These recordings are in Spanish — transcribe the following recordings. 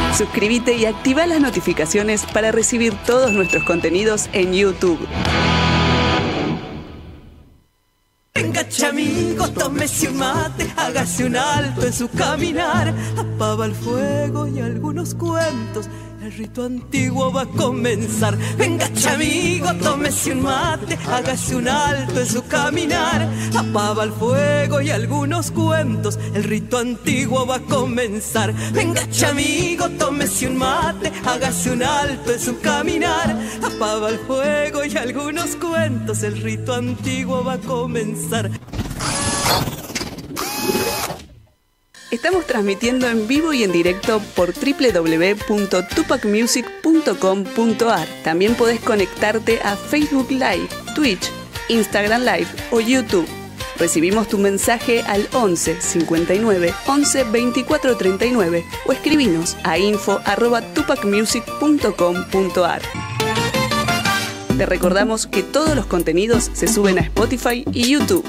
Suscríbete y activa las notificaciones para recibir todos nuestros contenidos en YouTube. Venga, chamigo, tómese un mate, hágase un alto en su caminar, apaga el fuego y algunos cuentos, el rito antiguo va a comenzar. Venga, chamigo, tómese un mate, hágase un alto en su caminar, apaga el fuego y algunos cuentos, el rito antiguo va a comenzar. Venga, chamigo, tómese un mate, hágase un alto en su caminar, apaga el fuego y algunos cuentos, el rito antiguo va a comenzar. Estamos transmitiendo en vivo y en directo por www.tupacmusic.com.ar. También podés conectarte a Facebook Live, Twitch, Instagram Live o YouTube. Recibimos tu mensaje al 11 59 11 24 39 o escribinos a info@tupacmusic.com.ar. Te recordamos que todos los contenidos se suben a Spotify y YouTube.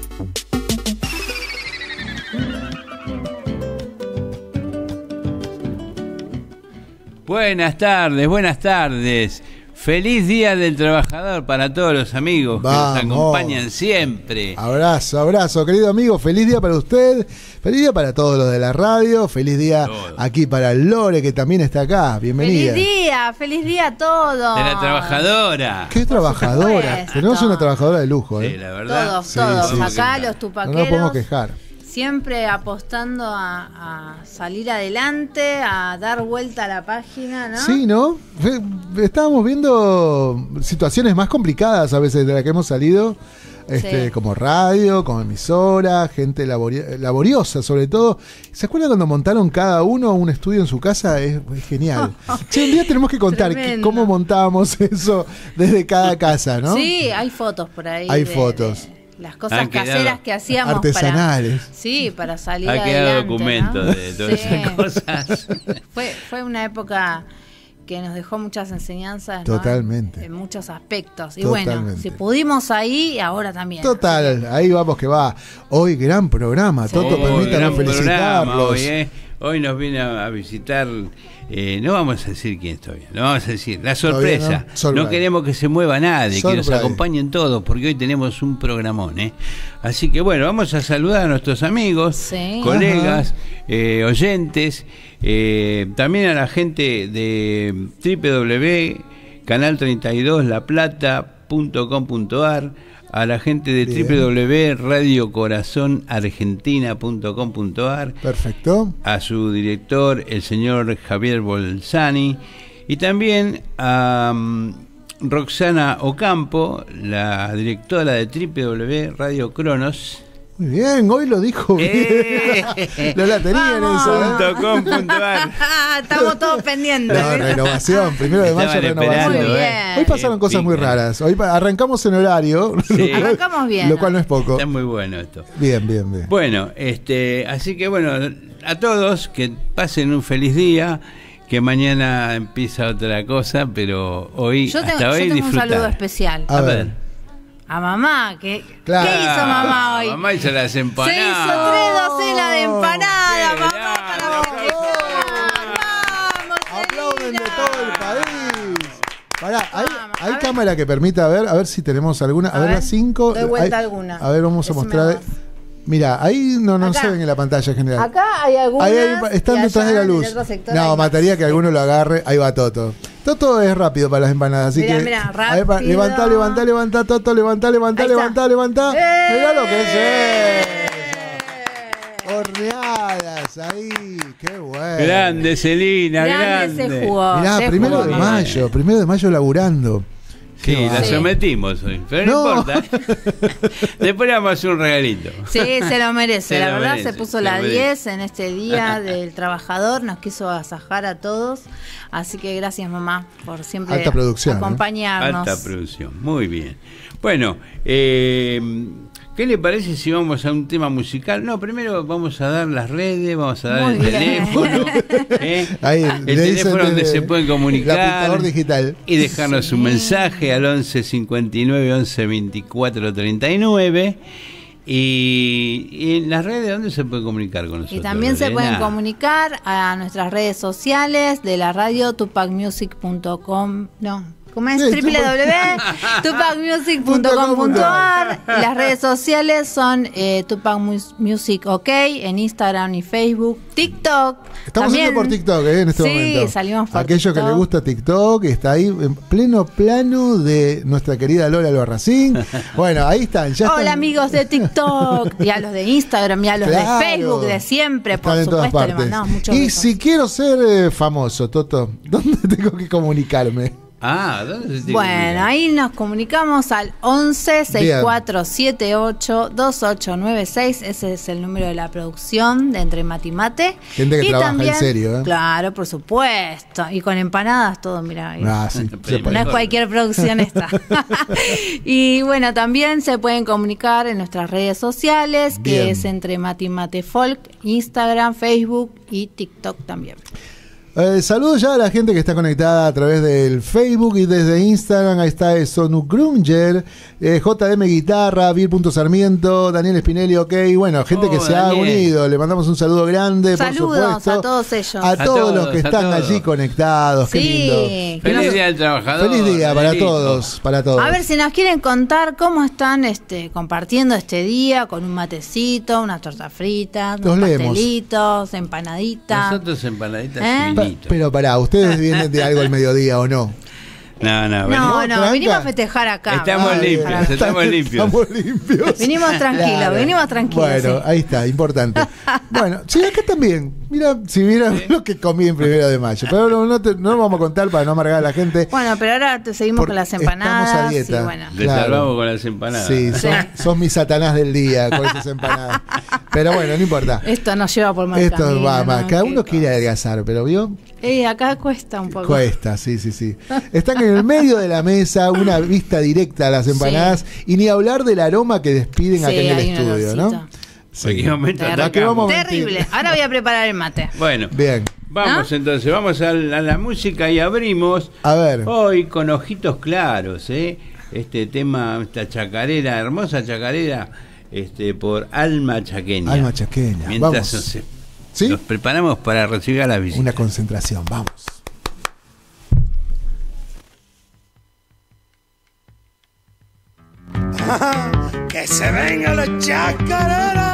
Buenas tardes. Feliz Día del Trabajador para todos los amigos que nos acompañan siempre. Abrazo, querido amigo. Feliz día para usted. Feliz día para todos los de la radio. Feliz día aquí para Lore, que también está acá. Bienvenida. Feliz día a todos. De la trabajadora. ¿Qué trabajadora? Tenemos una trabajadora de lujo, Sí, la verdad. Todos. Acá los tupaqueros. No nos podemos quejar. Siempre apostando a salir adelante, a dar vuelta a la página, ¿no? Sí, ¿no? Estábamos viendo situaciones más complicadas a veces de las que hemos salido, como radio, como emisora, gente laboriosa sobre todo. ¿Se acuerdan cuando montaron cada uno un estudio en su casa? Es genial. Che, un día tenemos que contar cómo montábamos eso desde cada casa, ¿no? Sí, hay fotos por ahí. Hay fotos. Las cosas caseras que hacíamos artesanales. Para salir adelante. Ha quedado documento, ¿no? De todas esas cosas. Fue una época que nos dejó muchas enseñanzas, totalmente, ¿no? En muchos aspectos. Y totalmente. Bueno, si pudimos ahí, ahora también. Total, ahí vamos que va. Hoy gran programa, Toto, permítanme felicitarlos. Hoy nos viene a visitar, no vamos a decir quién todavía, no vamos a decir, la sorpresa. No queremos que se mueva nadie, que nos acompañen todos, porque hoy tenemos un programón. Así que bueno, vamos a saludar a nuestros amigos, colegas, oyentes, también a la gente de www.canal32laplata.com.ar, a la gente de www.radiocorazonargentina.com.ar. Perfecto. A su director, el señor Javier Bolzani, y también a Roxana Ocampo, la directora de www.Radio Cronos. Muy bien, hoy lo dijo bien. No la tenían esa. .com.ar. Estamos todos pendientes. No, renovación, 1 de mayo renovación. Muy bien. Hoy pasaron cosas muy raras. Hoy arrancamos en horario. Sí. Arrancamos bien. Lo cual no es poco. Está muy bueno esto. Bien. Bueno, así que bueno, a todos que pasen un feliz día. Que mañana empieza otra cosa, pero hoy yo tengo disfrutar. Un saludo especial. A ver. A mamá, ¿qué hizo mamá hoy? Mamá hizo las empanadas. Se hizo 3 docenas de empanadas, mamá, para vos. ¡Vamos! Aplauden de todo el país. Pará, ¿hay cámara que permita a ver si tenemos alguna? A ver las 5. Doy vuelta alguna. A ver, vamos a mostrar. Mira, ahí no se ven en la pantalla general. Acá hay algunas. Ahí están detrás de la luz. No, mataría que alguno lo agarre. Ahí va Toto. Toto es rápido para las empanadas, así que. Mira, rápido. Levantá, Toto, levantá. Mirá lo que es eso. Horneadas, ahí. Qué bueno. Grande, Celina, grande. Se jugó. Mirá, 1 de mayo laburando. Sí, la sometimos hoy, pero no importa. Después le vamos a hacer un regalito. Sí, se lo merece. La verdad se puso la 10 en este día del trabajador, nos quiso agasajar a todos. Así que gracias, mamá, por siempre alta producción, acompañarnos. Alta producción, muy bien. Bueno, ¿qué le parece si vamos a un tema musical? No, primero vamos a dar las redes, vamos a dar el teléfono. Ahí, el teléfono donde se pueden comunicar digital. Y dejarnos un mensaje al 11 59 11 24 39. Y en las redes, ¿dónde se puede comunicar con nosotros? Y también se pueden comunicar a nuestras redes sociales de la radio, tupacmusic.com. ¿Cómo es? www.tupacmusic.com.ar. Las redes sociales son Tupac Music OK en Instagram y Facebook. TikTok. Estamos saliendo por TikTok en este momento. Sí, salimos por Aquello TikTok. Que le gusta TikTok está ahí en pleno plano de nuestra querida Lola Albarracín. Bueno, ahí están. Hola amigos de TikTok y a los de Instagram y a los de Facebook de siempre, por supuesto. Le mandamos muchos besos. Si quiero ser famoso, Toto, ¿dónde tengo que comunicarme? ¿Dónde se Bueno, ahí nos comunicamos al 11 6478 2896. Ese es el número de la producción de Entre Mate y Mate. Gente que trabaja también, en serio, ¿eh? Claro, por supuesto. Y con empanadas, todo, mira. Sí, no es cualquier producción esta. Y bueno, también se pueden comunicar en nuestras redes sociales, que es Entre Mate y Mate Folk, Instagram, Facebook y TikTok también. Saludos ya a la gente que está conectada a través del Facebook y desde Instagram. Ahí está Sonu Grunger, JM Guitarra, Vir.Sarmiento, Daniel Spinelli, OK. Bueno, gente que se ha unido. Le mandamos un saludo grande. Saludos por supuesto, a todos ellos. A todos los que están allí conectados. Qué lindo. Feliz Día del Trabajador. Feliz día para todos, para todos. A ver si nos quieren contar cómo están compartiendo este día con un matecito, unas tortas fritas, unos pastelitos, empanaditas. Nosotros empanaditas Pero pará, ¿ustedes vienen de algo al mediodía o no? No, vinimos a festejar acá. Estamos limpios. Vinimos tranquilos, Bueno, ahí está, importante. Bueno, sí, acá también. Mira, si vieran lo que comí en 1 de mayo. Pero no lo vamos a contar para no amargar a la gente. Bueno, pero ahora seguimos con las empanadas. Estamos a dieta. Bueno. Salvamos con las empanadas. Sí, son mis satanás del día con esas empanadas. Pero bueno, no importa. Esto nos lleva por más Esto camino, va más. Cada uno quiere adelgazar, pero ¿vio? Acá cuesta un poco. Cuesta, sí. Están en el medio de la mesa, una vista directa a las empanadas y ni hablar del aroma que despiden acá en el estudio, ¿no? Sí. Terrible. Ahora voy a preparar el mate. Bueno, bien. Vamos entonces, vamos a la música y abrimos. A ver. Hoy con Ojitos Claros, este tema, esta chacarera, hermosa chacarera, por Alma Chaqueña. Alma Chaqueña. Mientras vamos. Nos preparamos para recibir a la visita. Una concentración, vamos. Que se vengan los chacareros.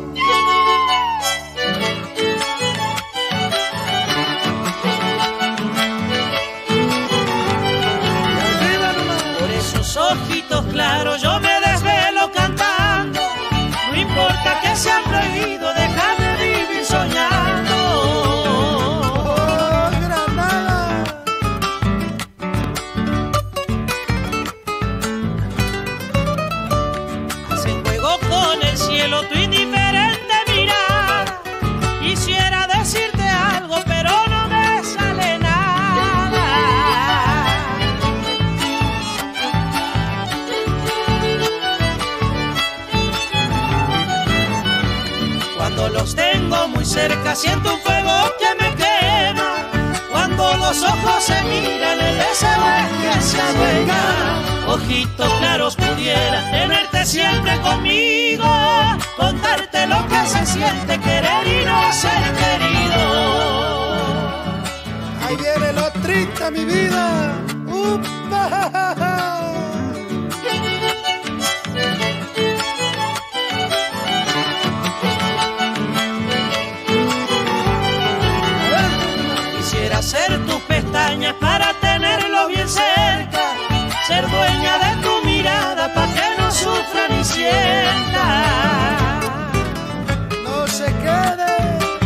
Por esos ojitos claros yo me desvelo cantando. No importa que sea prohibido, déjame vivir soñando. Oh, Granada. Hacen juego con el cielo tu indiferente mirada. Quisiera decirte algo, pero no me sale nada. Cuando los tengo muy cerca siento un fuego que me quema. Cuando los ojos se miran el deseo es que se adueña. Ojitos claros pudiera tenerte siempre conmigo, contarte lo que se siente querer y no ser querido. Ahí viene lo triste mi vida. ¡Upa! Quisiera ser tus pestañas para tenerlo bien cerca, ser dueña de tu mirada para que no sufra ni sienta. No se quede.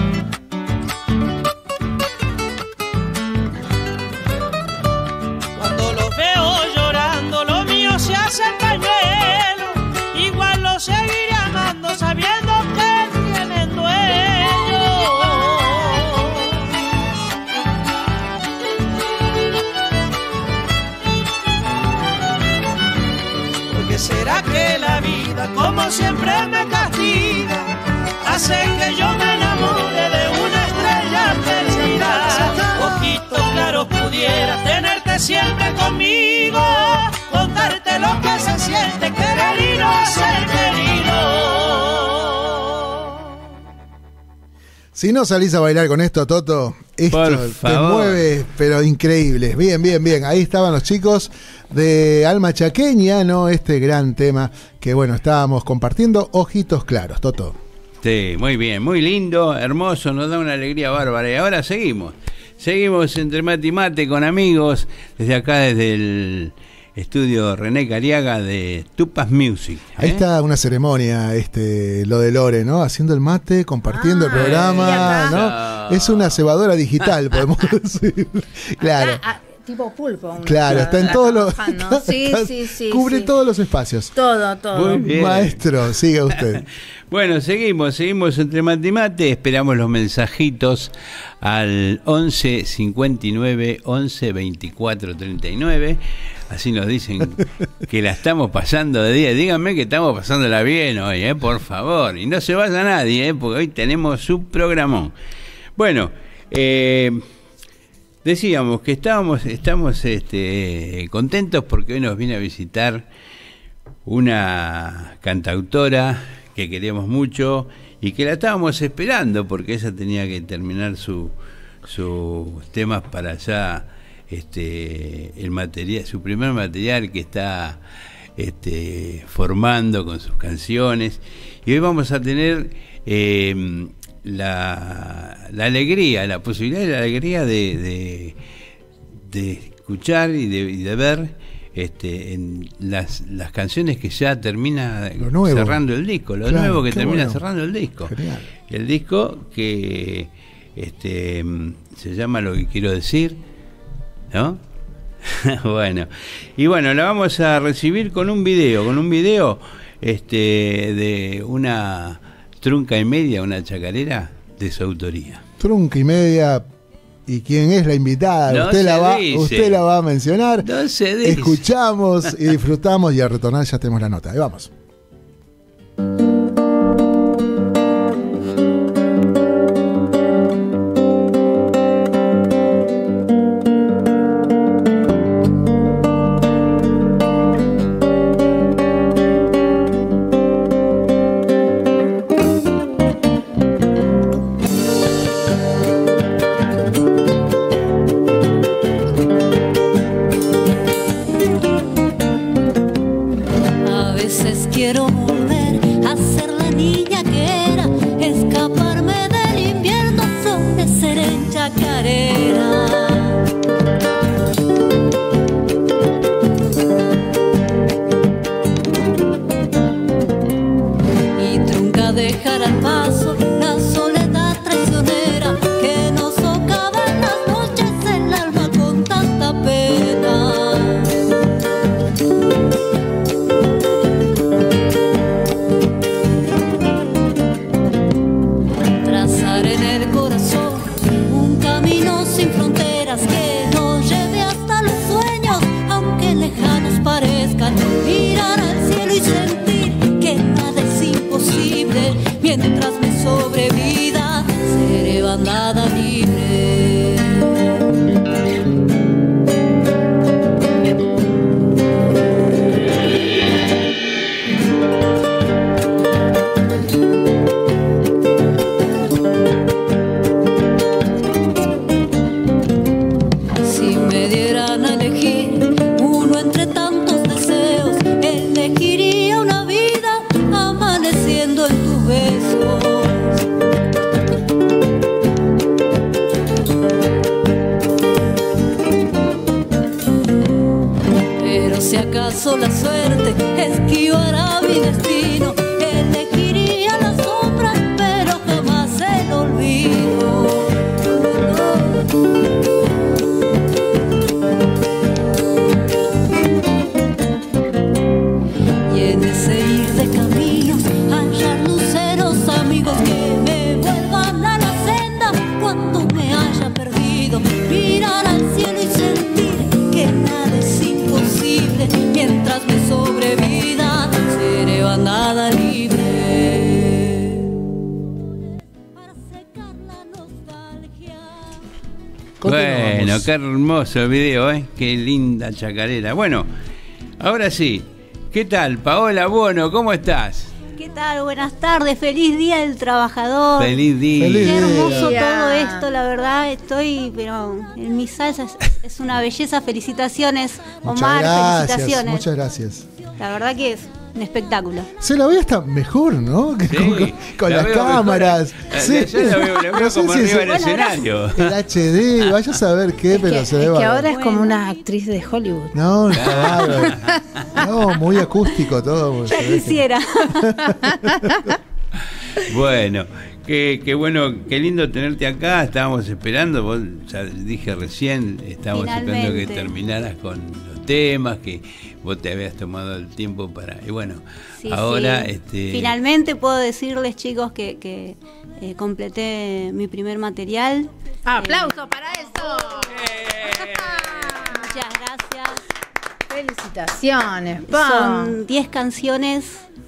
Cuando los veo llorando, lo mío se hace pañuelo. Igual lo seguiré amando sabiendo que tienen dueño. ¿Será que la vida, como siempre, me castiga? Hace que yo me enamore de una estrella perdida. Ojitos claros pudiera tenerte siempre conmigo, contarte lo que se siente querer y no ser querido. Si no salís a bailar con esto, Toto, esto te mueve, pero increíble. Bien, bien, bien. Ahí estaban los chicos de Alma Chaqueña, ¿no? Este gran tema que, bueno, estábamos compartiendo. Ojitos claros, Toto. Sí, muy bien, muy lindo, hermoso, nos da una alegría bárbara. Y ahora seguimos entre mate y mate con amigos, desde acá, desde el estudio René Cariaga de Tupas Music. Ahí está una ceremonia, lo de Lore, ¿no? Haciendo el mate, compartiendo el programa, ¿no? Es una cebadora digital, podemos decir. Claro. Tipo pulpo. Claro, está en todos los... Sí. Cubre todos los espacios. Todo. Muy bien. Maestro, siga usted. Bueno, seguimos entre mate y mate. Esperamos los mensajitos al 11 59 11 24 39. Así nos dicen que la estamos pasando de día. Díganme que estamos pasándola bien hoy, por favor. Y no se vaya nadie, porque hoy tenemos su programón. Bueno, decíamos que estamos contentos porque hoy nos viene a visitar una cantautora que queremos mucho y que la estábamos esperando porque ella tenía que terminar sus temas para ya el material, su primer material que está formando con sus canciones. Y hoy vamos a tener la alegría, la posibilidad y la alegría de escuchar y de ver en las canciones que ya termina cerrando el disco, lo nuevo que termina cerrando el disco. Genial. El disco que se llama Lo que quiero decir, ¿no? Bueno, y bueno, la vamos a recibir con un video de una trunca y media, una chacarera de su autoría. Trunca y media. ¿Y quién es la invitada? No usted la va a mencionar. No se dice. Escuchamos y disfrutamos y al retornar ya tenemos la nota. Ahí vamos. Bueno, qué hermoso video, qué linda chacarera. Bueno, ahora sí, ¿qué tal? Paola Buono, ¿cómo estás? ¿Qué tal? Buenas tardes, feliz Día del Trabajador. Feliz día. Qué hermoso todo esto, la verdad, pero en mi salsa es una belleza. Felicitaciones, Omar, felicitaciones. Muchas gracias. La verdad que es un espectáculo. Se la ve hasta mejor, ¿no? Sí, con las cámaras. Sí. Yo la veo como arriba del escenario. El HD, vaya a saber qué, pero se ve que ahora es como una actriz de Hollywood. No, claro. No, muy acústico todo. Ya quisiera. Bueno, qué bueno, qué lindo tenerte acá. Estábamos esperando, vos ya dije recién, estábamos esperando que terminaras con los temas, que vos te habías tomado el tiempo para... Y bueno, sí, ahora... Sí. Finalmente puedo decirles, chicos, que completé mi primer material. ¡Aplauso para eso! Muchas gracias. Felicitaciones. Son 10 canciones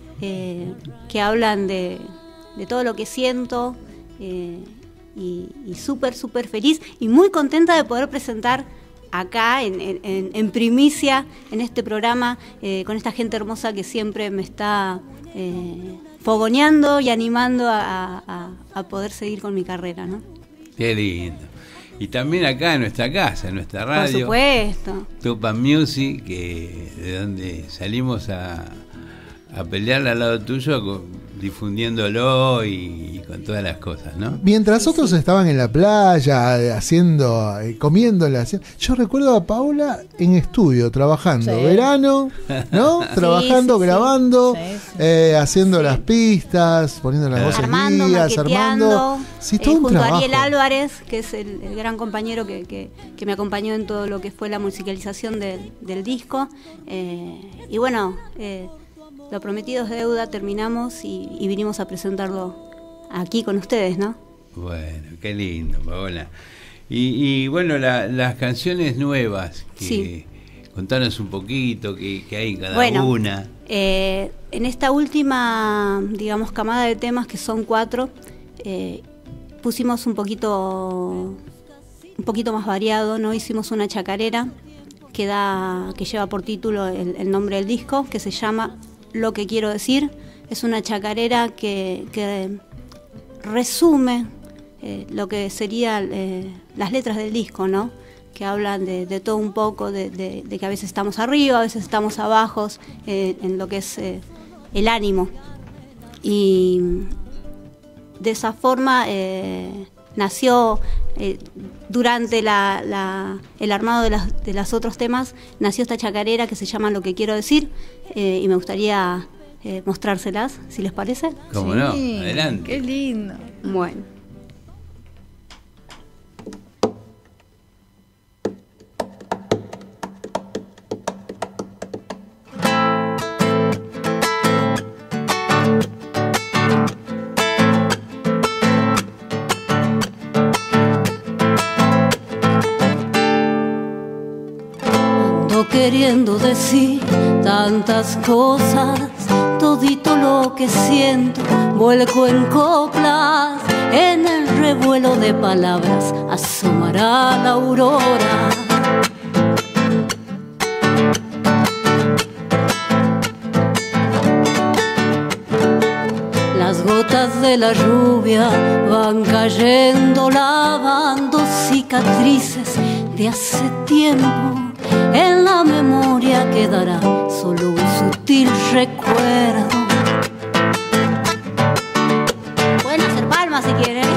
que hablan de todo lo que siento y súper feliz y muy contenta de poder presentar acá en primicia en este programa con esta gente hermosa que siempre me está fogoneando y animando a poder seguir con mi carrera, ¿no? Qué lindo. Y también acá en nuestra casa, en nuestra radio. Por supuesto. Tupac Music, de donde salimos a pelear al lado tuyo, difundiéndolo y con todas las cosas, ¿no? Mientras otros estaban en la playa, comiendo. Yo recuerdo a Paula en estudio, trabajando, verano, ¿no? Trabajando, grabando, haciendo las pistas, poniendo las voces guías, armando. Sí, todo un junto trabajo. a Ariel Álvarez, que es el gran compañero que me acompañó en todo lo que fue la musicalización del disco. Y bueno, lo prometido es deuda, terminamos y vinimos a presentarlo aquí con ustedes, ¿no? Bueno, qué lindo, Paola. Y bueno, las canciones nuevas, contanos un poquito qué hay en cada una. En esta última, digamos, camada de temas, que son 4, pusimos un poquito más variado, ¿no? Hicimos una chacarera que lleva por título el nombre del disco, que se llama Lo que quiero decir. Es una chacarera que resume lo que serían las letras del disco, ¿no? Que hablan de todo un poco, de que a veces estamos arriba, a veces estamos abajo, en lo que es el ánimo. Y de esa forma nació, durante el armado de los otros temas, nació esta chacarera que se llama Lo que quiero decir, y me gustaría mostrárselas, si les parece. ¿Cómo no? Adelante. Qué lindo. Bueno. Queriendo decir tantas cosas, todito lo que siento, vuelco en coplas, en el revuelo de palabras asomará la aurora. Las gotas de la lluvia van cayendo, lavando cicatrices de hace tiempo. En la memoria quedará solo un sutil recuerdo. Pueden hacer palmas si quieren.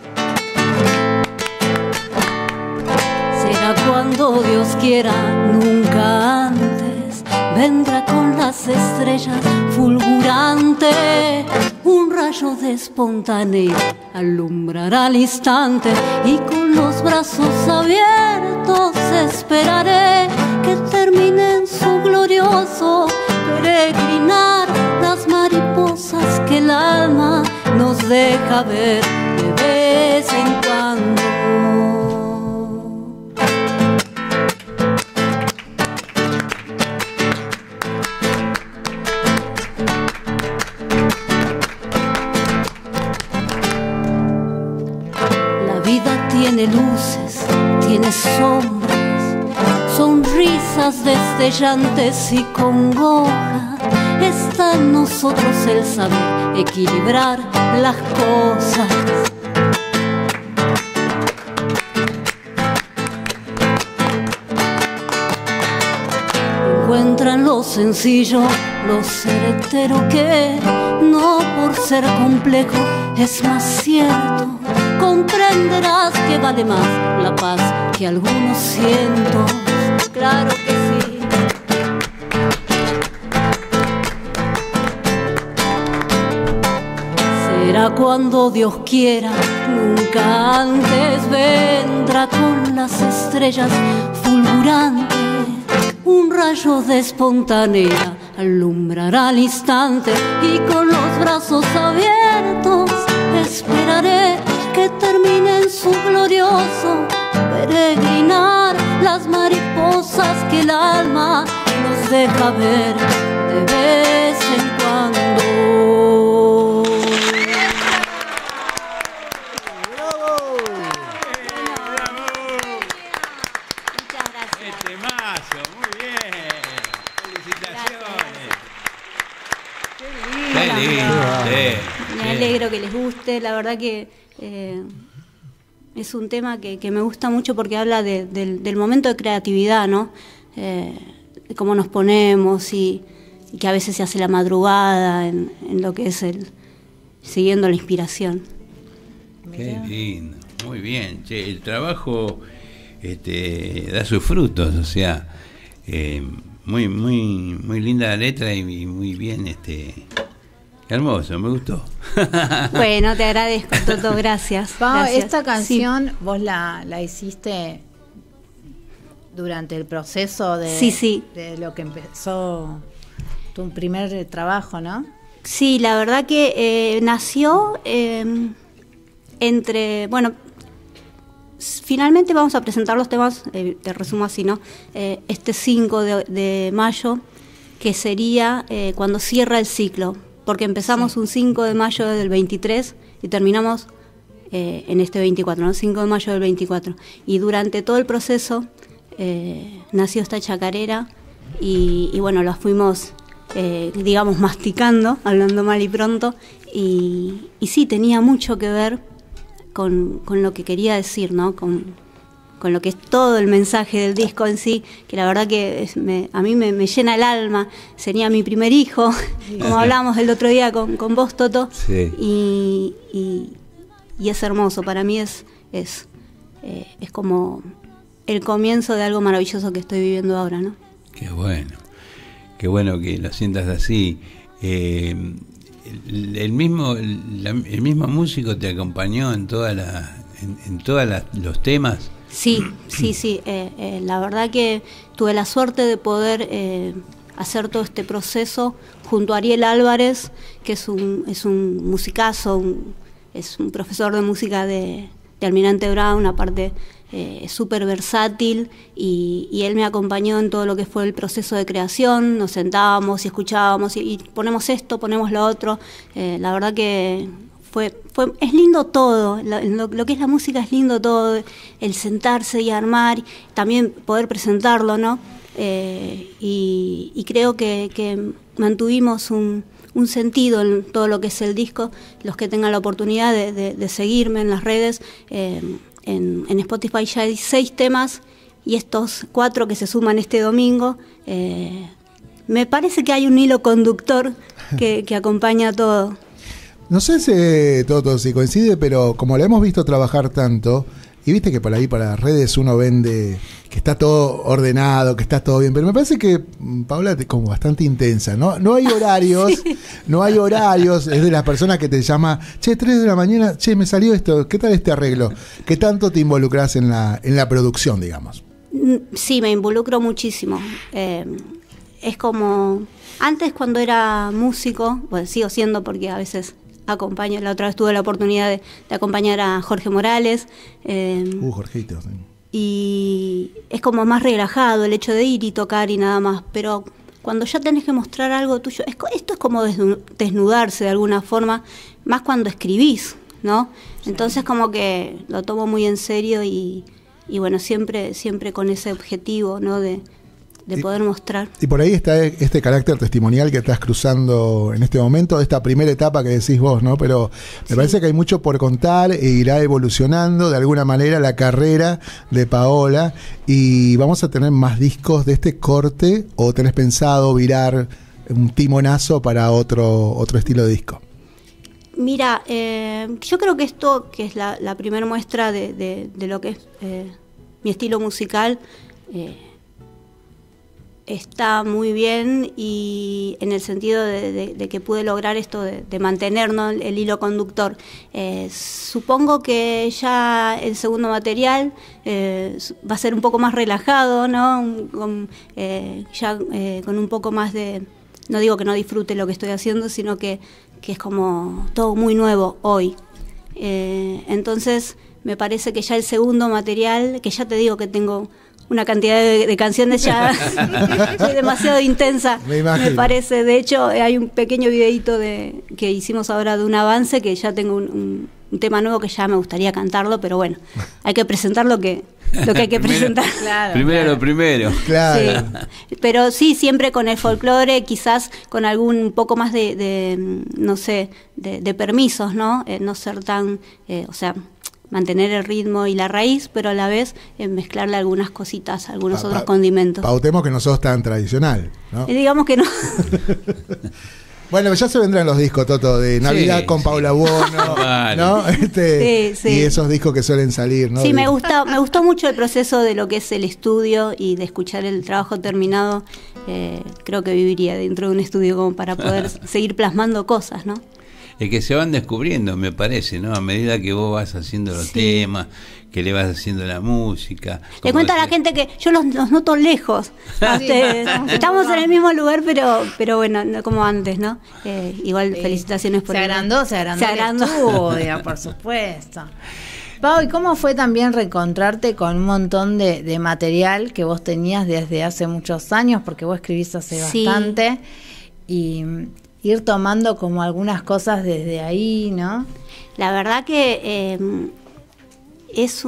Será cuando Dios quiera, nunca antes. Vendrá con las estrellas fulgurante. Un rayo de espontaneidad alumbrará al instante. Y con los brazos abiertos esperaré que terminen su glorioso peregrinar las mariposas que el alma nos deja ver de vez en cuando. La vida tiene luces, tiene sombras, sonrisas destellantes y congoja. está en nosotros el saber equilibrar las cosas. Encuentran lo sencillo, lo certero que no por ser complejo es más cierto. Comprenderás que vale más la paz que algunos cientos. Claro que sí. Será cuando Dios quiera, nunca antes vendrá con las estrellas fulgurantes. Un rayo de espontaneidad alumbrará al instante y con los brazos abiertos esperaré que terminen su glorioso peregrinar las mariposas que el alma nos deja ver de vez en cuando. ¡Bravo! Muchas gracias. Este mazo, muy bien. Felicitaciones. Qué lindo. Me alegro que les guste, la verdad que es un tema que me gusta mucho porque habla del momento de creatividad, ¿no? De cómo nos ponemos y que a veces se hace la madrugada en lo que es siguiendo la inspiración. Qué lindo, muy bien. Che, el trabajo da sus frutos, o sea, muy linda la letra y muy bien, hermoso, me gustó. Bueno, te agradezco, Toto, gracias. Pau, gracias. esta canción sí. Vos la hiciste durante el proceso de lo que empezó tu primer trabajo, ¿no? Sí, la verdad que nació finalmente vamos a presentar los temas, te resumo así, ¿no? Este 5 de mayo, que sería cuando cierra el ciclo, porque empezamos un 5 de mayo del 23 y terminamos en este 24, ¿no? 5 de mayo del 24. Y durante todo el proceso nació esta chacarera y bueno, la fuimos, digamos, masticando, hablando mal y pronto, y sí, tenía mucho que ver con lo que quería decir, ¿no? Con lo que es todo el mensaje del disco en sí, que la verdad que a mí me llena el alma. Sería mi primer hijo, como hablábamos el otro día con vos, Toto, sí. y es hermoso. Para mí es como el comienzo de algo maravilloso que estoy viviendo ahora, ¿no? Qué bueno que lo sientas así. El mismo músico te acompañó en todos los temas. Sí. La verdad que tuve la suerte de poder hacer todo este proceso junto a Ariel Álvarez, que es un musicazo, es un profesor de música de Almirante Brown, aparte súper versátil, y él me acompañó en todo lo que fue el proceso de creación. Nos sentábamos y escuchábamos y ponemos esto, ponemos lo otro. La verdad que es lindo todo, lo que es la música es lindo todo, el sentarse y armar, también poder presentarlo, ¿no? Y creo que mantuvimos un sentido en todo lo que es el disco. Los que tengan la oportunidad de seguirme en las redes, en Spotify ya hay 6 temas y estos 4 que se suman este domingo, me parece que hay un hilo conductor que acompaña todo. No sé si Toto si coincide, pero como la hemos visto trabajar tanto, y viste que por ahí para las redes uno vende que está todo ordenado, que está todo bien, pero me parece que Paula es como bastante intensa, ¿no? No hay horarios, sí. No hay horarios, es de las personas que te llama, 3 de la mañana, me salió esto, ¿qué tal este arreglo? ¿Qué tanto te involucras en la producción, digamos? Sí, me involucro muchísimo. Es como, antes cuando era músico, bueno, sigo siendo porque a veces acompaño, la otra vez tuve la oportunidad de acompañar a Jorge Morales. Jorgito. Sí. Y es como más relajado el hecho de ir y tocar y nada más, pero cuando ya tenés que mostrar algo tuyo, esto es como desnudarse de alguna forma, más cuando escribís, ¿no? Entonces como que lo tomo muy en serio y bueno, siempre con ese objetivo, ¿no? De poder mostrar. Y por ahí está este carácter testimonial que estás cruzando en este momento, esta primera etapa que decís vos, ¿no? Pero me parece que hay mucho por contar e irá evolucionando de alguna manera la carrera de Paola, y vamos a tener más discos de este corte, o tenés pensado virar un timonazo para otro estilo de disco. Mira, yo creo que esto, que es la primera muestra de lo que es mi estilo musical, está muy bien, y en el sentido de que pude lograr esto de mantener, ¿no?, el hilo conductor. Supongo que ya el segundo material va a ser un poco más relajado, ¿no? Con un poco más de... No digo que no disfrute lo que estoy haciendo, sino que es como todo muy nuevo hoy. Entonces me parece que ya el segundo material, que ya te digo que tengo una cantidad de canciones ya soy demasiado intensa, me parece. De hecho, hay un pequeño videíto que hicimos ahora de un avance, que ya tengo un tema nuevo que ya me gustaría cantarlo, pero bueno, hay que presentar lo que hay que presentar. Claro, lo primero. Claro. Sí, pero sí, siempre con el folclore, quizás con algún poco más no sé, de permisos, ¿no? No ser tan, o sea, mantener el ritmo y la raíz, pero a la vez mezclarle algunas cositas, algunos otros condimentos. Pautemos que no sos tan tradicional, ¿no? Digamos que no. Bueno, ya se vendrán los discos, Toto, de Navidad con Paula Buono, ¿no? Sí. Y esos discos que suelen salir, ¿no? Sí, me gustó mucho el proceso de lo que es el estudio y de escuchar el trabajo terminado. Creo que viviría dentro de un estudio como para poder seguir plasmando cosas, ¿no? Es que se van descubriendo, me parece, ¿no? A medida que vos vas haciendo los temas, que le vas haciendo la música. Le cuento a la gente que yo los noto lejos. Estamos en el mismo lugar, pero bueno, no como antes, ¿no? Igual felicitaciones por se agrandó el estudio, por supuesto. Pau, ¿y cómo fue también reencontrarte con un montón de material que vos tenías desde hace muchos años? Porque vos escribís hace bastante, y ir tomando como algunas cosas desde ahí, ¿no? La verdad que es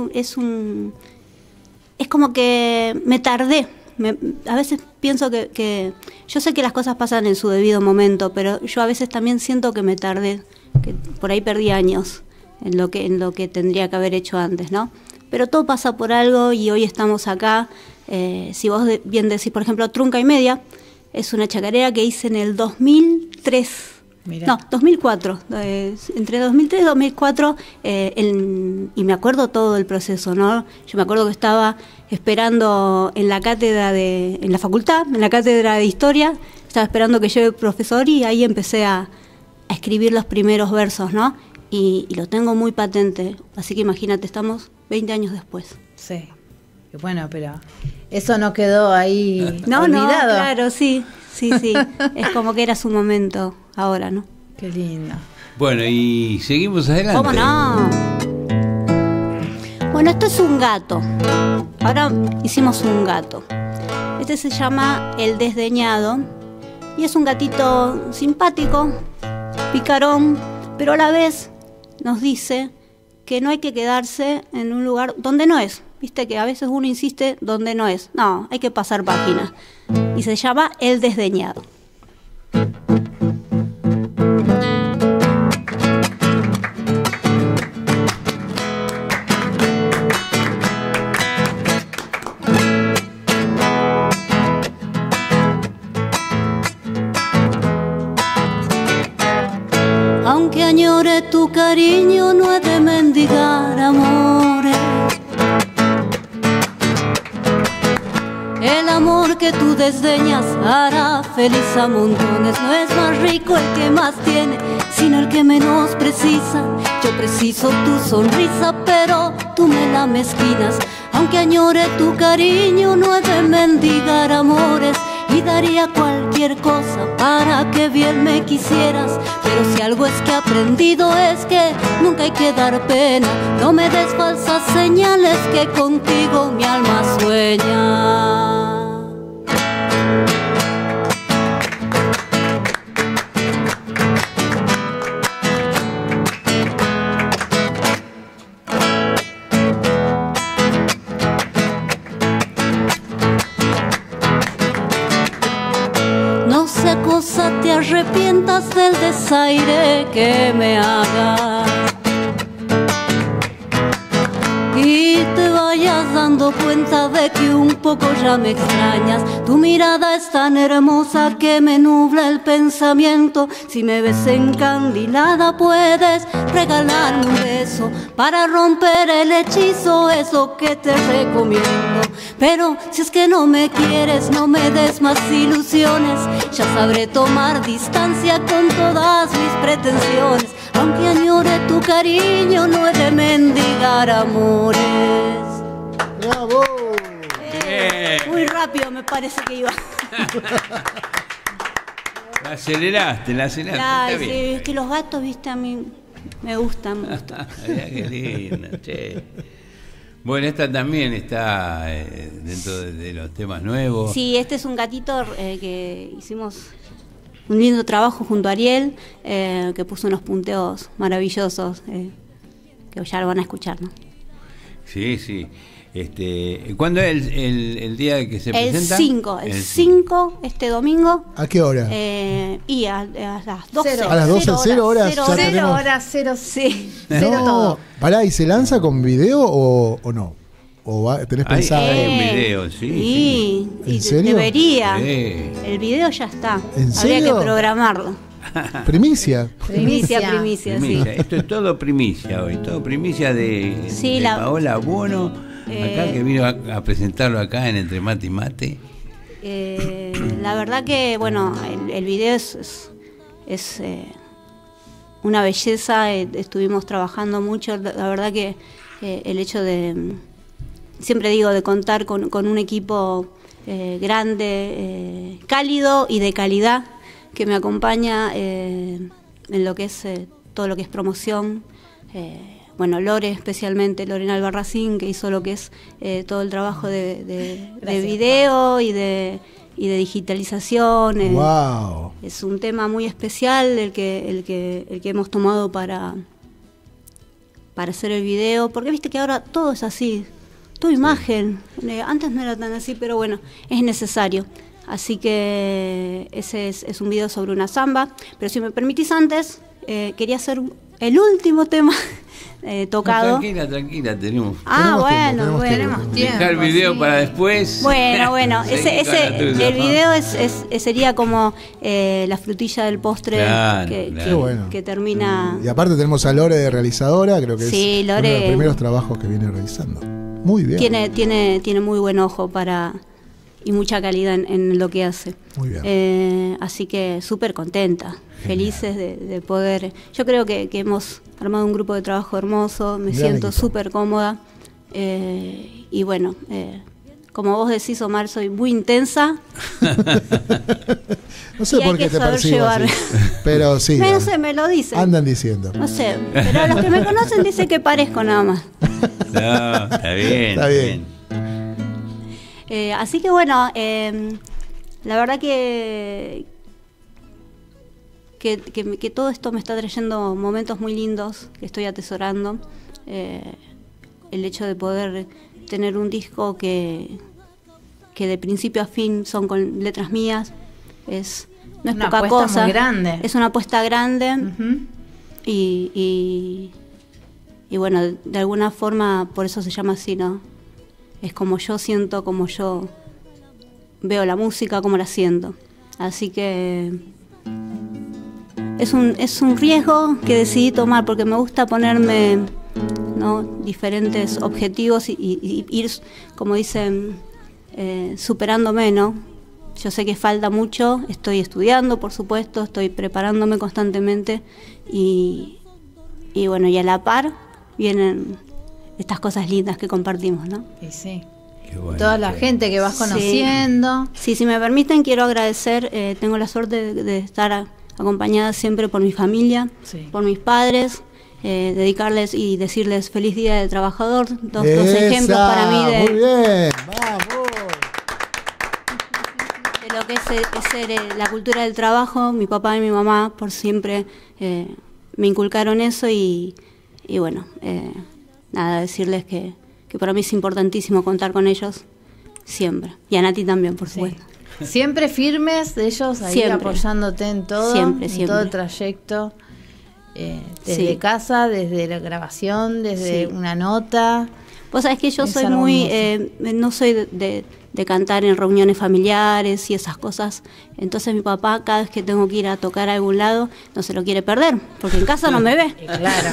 como que me tardé. A veces pienso que yo sé que las cosas pasan en su debido momento, pero yo a veces también siento que me tardé, que por ahí perdí años en lo que tendría que haber hecho antes, ¿no? Pero todo pasa por algo, y hoy estamos acá. Si vos bien decís, por ejemplo, Trunca y Media, es una chacarera que hice en el 2003. Mirá. No, 2004. Entre 2003 y 2004, y me acuerdo todo el proceso, ¿no? Yo me acuerdo que estaba esperando en la cátedra en la facultad, en la cátedra de Historia, estaba esperando que llegue el profesor, y ahí empecé a escribir los primeros versos, ¿no? Y lo tengo muy patente. Así que imagínate, estamos 20 años después. Sí. Bueno, pero eso no quedó ahí olvidado. No, claro, sí. Es como que era su momento ahora, ¿no? Qué lindo. Bueno, y seguimos adelante. ¿Cómo no? Bueno, esto es un gato. Ahora hicimos un gato. Este se llama El Desdeñado, y es un gatito simpático, picarón, pero a la vez nos dice que no hay que quedarse en un lugar donde no es. Viste que a veces uno insiste donde no es. No, hay que pasar página. Y se llama El Desdeñado. Aunque añore tu cariño, no he de mendigar amores. El amor que tú desdeñas hará feliz a montones. No es más rico el que más tiene, sino el que menos precisa. Yo preciso tu sonrisa, pero tú me la mezquinas. Aunque añore tu cariño, no he de mendigar amores, y daría cualquier cosa para que bien me quisieras. Pero si algo es que he aprendido es que nunca hay que dar pena. No me des falsas señales, que contigo mi alma sueña. nunca te arrepientas del desaire que me hagas. Y te vayas dando cuenta de que un poco ya me extrañas. Tu mirada es tan hermosa que me nubla el pensamiento. Si me ves encandilada puedes regalarme un beso para romper el hechizo, es lo que te recomiendo. Pero si es que no me quieres, no me des más ilusiones. Ya sabré tomar distancia con todas mis pretensiones. Aunque añore tu cariño, no he de mendigar amores. ¡Bravo! Muy rápido me parece que iba. La aceleraste. Está bien. Sí, es que los gatos, viste, a mí me gustan. Mirá qué linda, che. Bueno, esta también está dentro de los temas nuevos. Sí, este es un gatito que hicimos un lindo trabajo junto a Ariel, que puso unos punteos maravillosos, que ya lo van a escuchar, ¿no? Sí. ¿Cuándo es el día que se presenta? El 5, este domingo. ¿A qué hora? Y a las 12. A las 12, 0 horas. 0 horas, 0, sí. No, 0 todo. Pará, ¿y se lanza con video o no? ¿O tenés pensado? Hay un video, sí. ¿En serio? Debería. Sí. El video ya está. ¿En serio? Habría que programarlo. Primicia. Primicia, sí. Esto es todo primicia hoy, todo primicia de Paola Buono, acá que vino a presentarlo acá en Entre Mate y Mate. La verdad que, bueno, el video es una belleza, estuvimos trabajando mucho, la verdad que el hecho de, siempre digo, de contar con un equipo grande, cálido y de calidad, que me acompaña en lo que es todo lo que es promoción. Bueno, Lore especialmente, Lorena Albarracín, que hizo lo que es todo el trabajo de video y de digitalización. Wow. Es un tema muy especial el que hemos tomado para hacer el video, porque viste que ahora todo es así, todo imagen. Antes no era tan así, pero bueno, es necesario. Así que ese es un video sobre una samba. Pero si me permitís antes, quería hacer el último tema tocado. No, tranquila, tenemos. Tenemos tiempo. Dejar el video para después. Bueno, el video sería como la frutilla del postre, que termina. Y aparte tenemos a Lore de realizadora, creo que sí, es Lore, uno de los primeros trabajos que viene realizando. Muy bien. Tiene muy buen ojo y mucha calidad en lo que hace. Muy bien. Así que súper contenta, felices de poder. Yo creo que hemos armado un grupo de trabajo hermoso, me siento súper cómoda. Y bueno, como vos decís, Omar, soy muy intensa. No sé por qué te percibo así, pero sí. No sé, me lo dicen. Andan diciendo. No sé, pero los que me conocen dicen que parezco nada más. No, está bien. Está bien. Así que bueno, la verdad que todo esto me está trayendo momentos muy lindos que estoy atesorando. El hecho de poder tener un disco que de principio a fin son con letras mías no es una poca apuesta cosa. muy grande. Es una apuesta grande. Uh-huh. Y bueno, de alguna forma por eso se llama así, ¿no? Es como yo siento, como yo veo la música, como la siento. Así que es un riesgo que decidí tomar, porque me gusta ponerme, ¿no?, diferentes objetivos y ir, como dicen, superándome, ¿no? Yo sé que falta mucho, estoy estudiando, por supuesto, estoy preparándome constantemente y bueno, y a la par vienen estas cosas lindas que compartimos, ¿no? Sí. Qué bueno, toda la gente que vas conociendo. Sí, si me permiten, quiero agradecer, tengo la suerte de estar acompañada siempre por mi familia, por mis padres, dedicarles y decirles feliz día del trabajador, dos ejemplos para mí muy bien, vamos. De lo que es la cultura del trabajo. Mi papá y mi mamá por siempre me inculcaron eso y bueno, nada, decirles que para mí es importantísimo contar con ellos siempre. Y a Nati también, por supuesto. Siempre firmes de ellos, ahí siempre. Apoyándote en todo, siempre. todo el trayecto, desde casa, desde la grabación, desde una nota. Vos sabés que yo soy muy, no soy de cantar en reuniones familiares y esas cosas. Entonces mi papá, cada vez que tengo que ir a tocar a algún lado, no se lo quiere perder, porque en casa no me ve. Claro.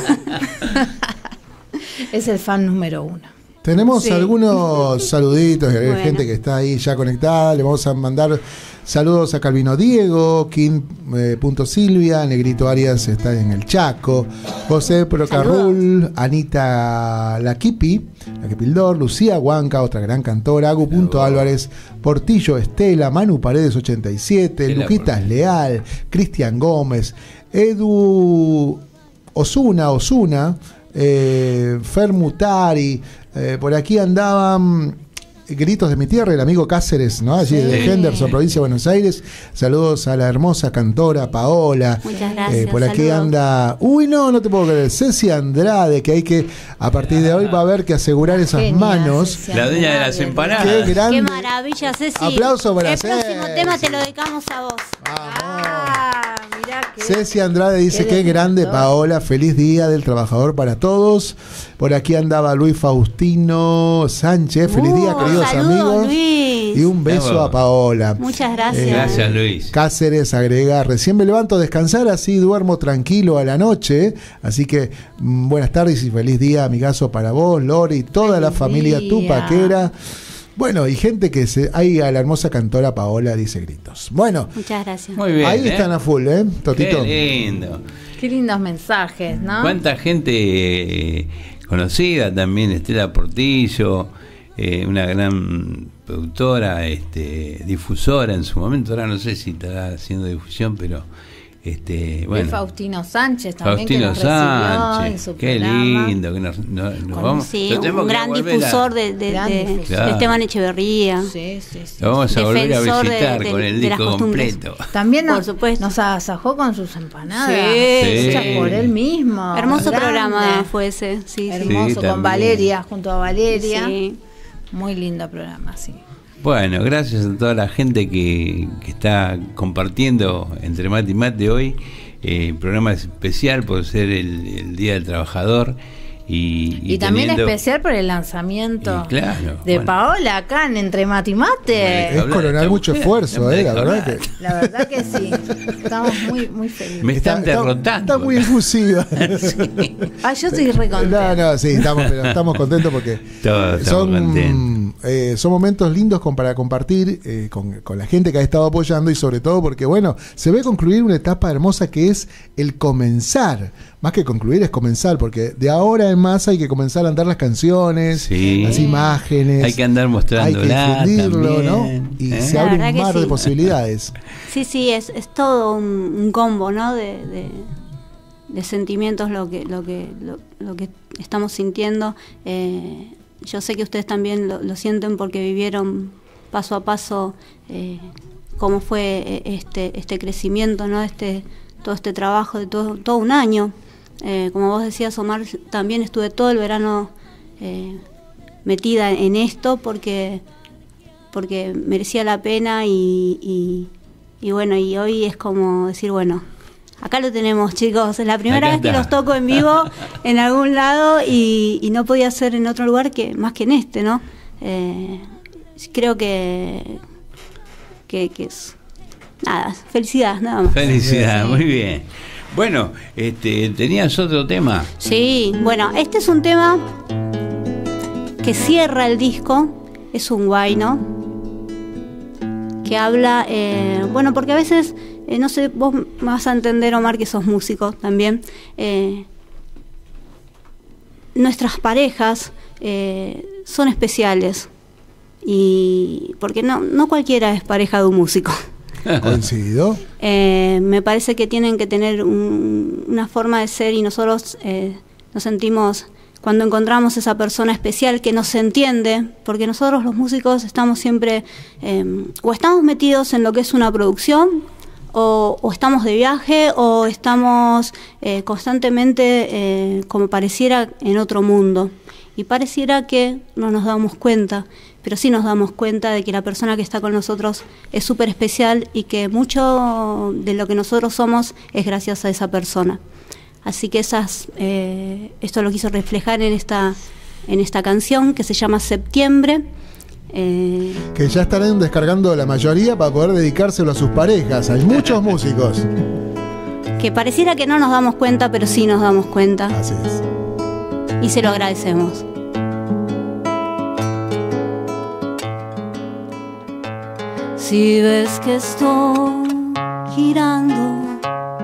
Es el fan número 1. Tenemos algunos saluditos, hay gente que está ahí ya conectada. Le vamos a mandar saludos a Calvino Diego, Silvia, Negrito Arias está en el Chaco, José Procarrul, Anita Laquipildor, Lucía Huanca, otra gran cantora, Agu.Álvarez, Portillo Estela, Manu Paredes 87, Luquitas Leal, Cristian Gómez, Edu Osuna, Fer Mutari, por aquí andaban Gritos de mi Tierra, el amigo Cáceres, ¿no? Allí de Henderson, provincia de Buenos Aires. Saludos a la hermosa cantora Paola. Muchas gracias. Por aquí anda. No te puedo creer. Ceci Andrade, que hay que, a partir de hoy va a haber que asegurar esas manos. La dueña de las empanadas. Qué maravilla, Ceci. Aplauso para el próximo tema te lo dedicamos a vos. Ceci Andrade dice: qué grande Paola, feliz día del trabajador para todos. Por aquí andaba Luis Faustino Sánchez, feliz día, queridos amigos. Luis. Y un beso a Paola. Muchas gracias. Gracias, Luis. Cáceres agrega: recién me levanto a descansar, así duermo tranquilo a la noche. Así que buenas tardes y feliz día, amigazo, para vos, Lori, y toda la familia tupaquera. Bueno, y gente que ahí a la hermosa cantora Paola dice Gritos. Bueno, muchas gracias. Muy bien. Ahí están a full, Totito. Qué lindo. Qué lindos mensajes, ¿no? Cuánta gente conocida también, Estela Portillo, una gran productora, difusora en su momento. Ahora no sé si estará haciendo difusión, pero bueno. Faustino Sánchez también, Faustino que nos recibió en su qué programa. lindo que nos vamos. Sí, un gran difusor de Esteban Echeverría. Sí. Lo vamos a volver a visitar con el disco completo. También por supuesto nos asajó con sus empanadas hechas por él mismo. Hermoso programa fue ese. Hermoso, con Valeria, junto a Valeria. Muy lindo programa, sí. Bueno, gracias a toda la gente que está compartiendo entre Mate y Mate hoy. Programa especial por ser el Día del Trabajador. Y también especial por el lanzamiento de Paola acá en Entre Mate y Mate. Es coronar mucho esfuerzo, la verdad que. La verdad que sí. Estamos muy felices. Me están derrotando. Está muy efusiva. Yo estoy recontenta. No, sí, estamos contentos porque son momentos lindos para compartir con la gente que ha estado apoyando, y sobre todo porque, bueno, se ve concluir una etapa hermosa que es el comenzar. Más que concluir es comenzar, porque de ahora en más hay que comenzar a andar las canciones, las imágenes. Hay que andar mostrándolas. Hay que difundirlo, ¿no? Y se abre un mar de posibilidades. Sí, es todo un combo, ¿no? De sentimientos lo que estamos sintiendo. Yo sé que ustedes también lo sienten porque vivieron paso a paso cómo fue este crecimiento, ¿no? Todo este trabajo de todo un año. Como vos decías, Omar, también estuve todo el verano metida en esto porque merecía la pena y bueno, y hoy es como decir, bueno, acá lo tenemos, chicos, es la primera vez que los toco en vivo en algún lado y no podía ser en otro lugar más que en este, ¿no? Creo que es nada, felicidad, nada más. Felicidad, muy bien. Bueno, ¿tenías otro tema? Sí, bueno, este es un tema que cierra el disco, es un guayno, que habla, bueno, porque a veces, no sé, vos me vas a entender, Omar, que sos músico también, nuestras parejas son especiales, y porque no cualquiera es pareja de un músico. Coincido. Me parece que tienen que tener una forma de ser, y nosotros nos sentimos cuando encontramos esa persona especial que nos entiende, porque nosotros los músicos estamos siempre o estamos metidos en lo que es una producción, o estamos de viaje, o estamos constantemente como pareciera en otro mundo, Y pareciera que no nos damos cuenta, pero sí nos damos cuenta de que la persona que está con nosotros es súper especial y que mucho de lo que nosotros somos es gracias a esa persona. Así que esto lo quiso reflejar en esta canción que se llama Septiembre. Que ya estarán descargando la mayoría para poder dedicárselo a sus parejas. Hay muchos músicos. Que pareciera que no nos damos cuenta, pero sí nos damos cuenta. Así es. Y se lo agradecemos. Si ves que estoy girando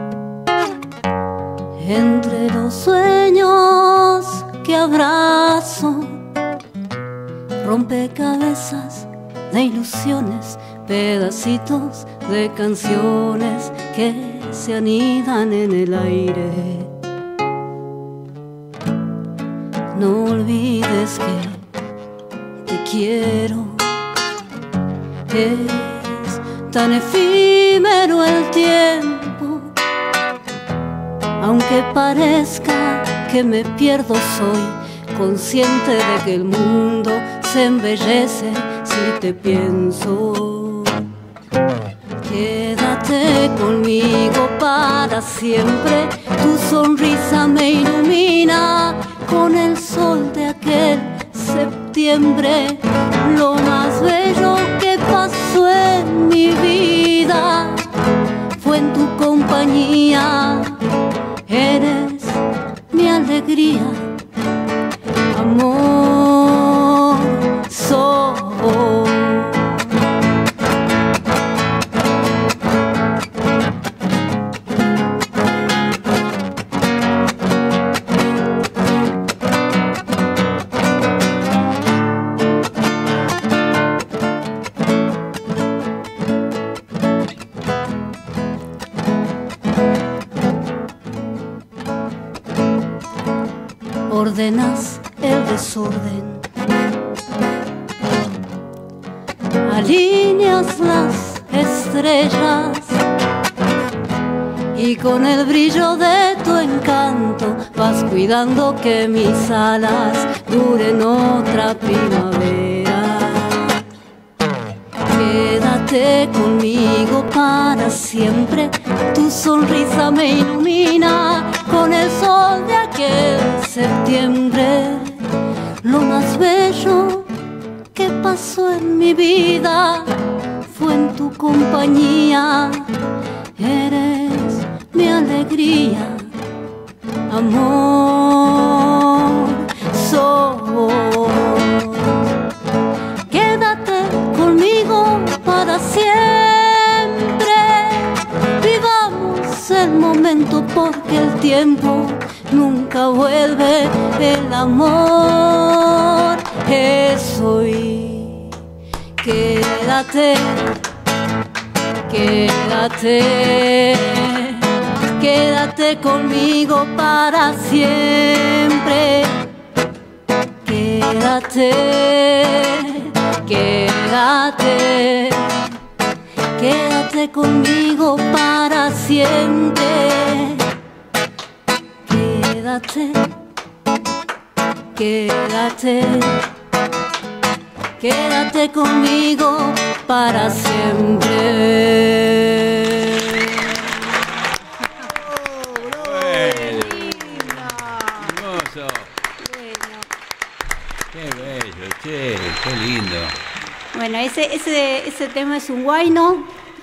entre los sueños que abrazo, rompecabezas de ilusiones, pedacitos de canciones que se anidan en el aire. No olvides que te quiero, es tan efímero el tiempo. Aunque parezca que me pierdo, soy consciente de que el mundo se embellece si te pienso. Quédate conmigo para siempre, tu sonrisa me ilumina con el sol de aquel septiembre. Lo más bello que pasó en mi vida fue en tu compañía. Eres mi alegría, amor, sos. Ordenas el desorden, alineas las estrellas y con el brillo de tu encanto vas cuidando que mis alas duren otra primavera. Quédate conmigo para siempre, tu sonrisa me ilumina con el sol de aquel septiembre. Lo más bello que pasó en mi vida fue en tu compañía. Eres mi alegría, amor, sos. Quédate conmigo para siempre, vivamos el momento porque el tiempo nunca vuelve. El amor es hoy. Quédate, quédate, quédate conmigo para siempre. Quédate, quédate, quédate conmigo para siempre. Quédate, quédate, quédate conmigo para siempre. Hermoso. Qué bello, che, qué lindo. Bueno, ese tema es un guayno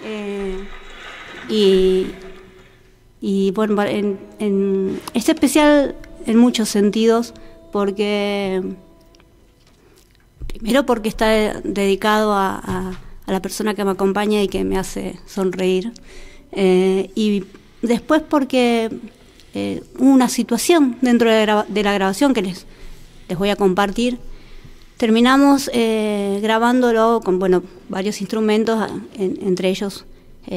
y bueno, es especial en muchos sentidos porque primero porque está dedicado a la persona que me acompaña y que me hace sonreír, y después porque hubo una situación dentro de la grabación que les voy a compartir. Terminamos grabándolo con varios instrumentos, entre ellos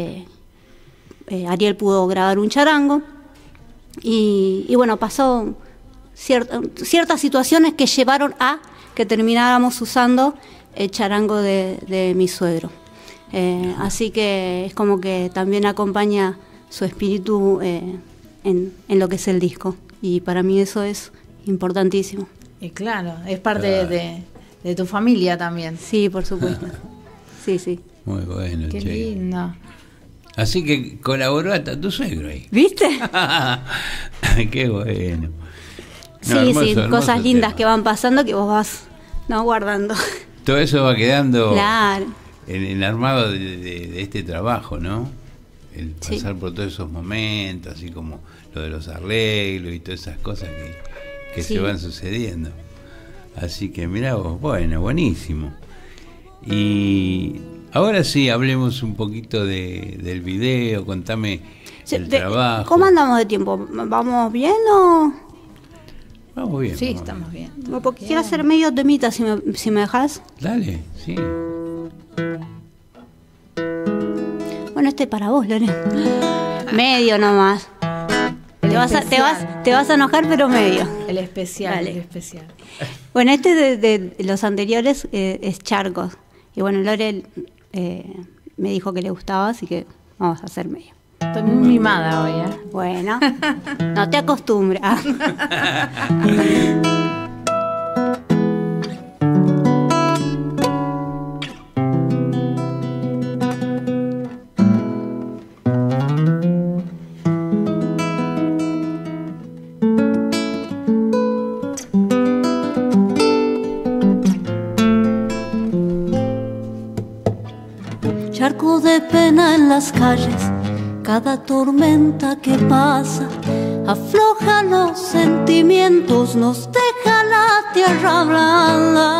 Ariel pudo grabar un charango y bueno, pasó ciertas situaciones que llevaron a que termináramos usando el charango de mi suegro. Así que es como que también acompaña su espíritu en lo que es el disco, y para mí eso es importantísimo. Y claro, es parte de tu familia también. Sí, por supuesto. Sí. Muy bueno, Qué lindo. Así que colaboró hasta tu suegro ahí. ¿Viste? Qué bueno. No, sí, hermoso cosas lindas que van pasando que vos vas guardando. Todo eso va quedando claro en el armado de este trabajo, ¿no? El pasar por todos esos momentos, así como lo de los arreglos y todas esas cosas que se van sucediendo. Así que mirá vos, bueno, buenísimo. Y ahora sí, hablemos un poquito del video, contame el trabajo. ¿Cómo andamos de tiempo? ¿Vamos bien o...? Vamos bien. Sí, estamos bien. Porque quiero hacer medio temita, si me dejas. Dale, sí. Bueno, para vos, Lore. Medio nomás. Te vas a enojar, pero medio. El especial, Dale. El especial. Bueno, de los anteriores es Charcos. Y bueno, Lore me dijo que le gustaba, así que vamos a hacer medio. Estoy muy mimada hoy, ¿eh? Bueno, no te acostumbras. Charco de pena en las calles. Cada tormenta que pasa afloja los sentimientos, nos deja la tierra blanda.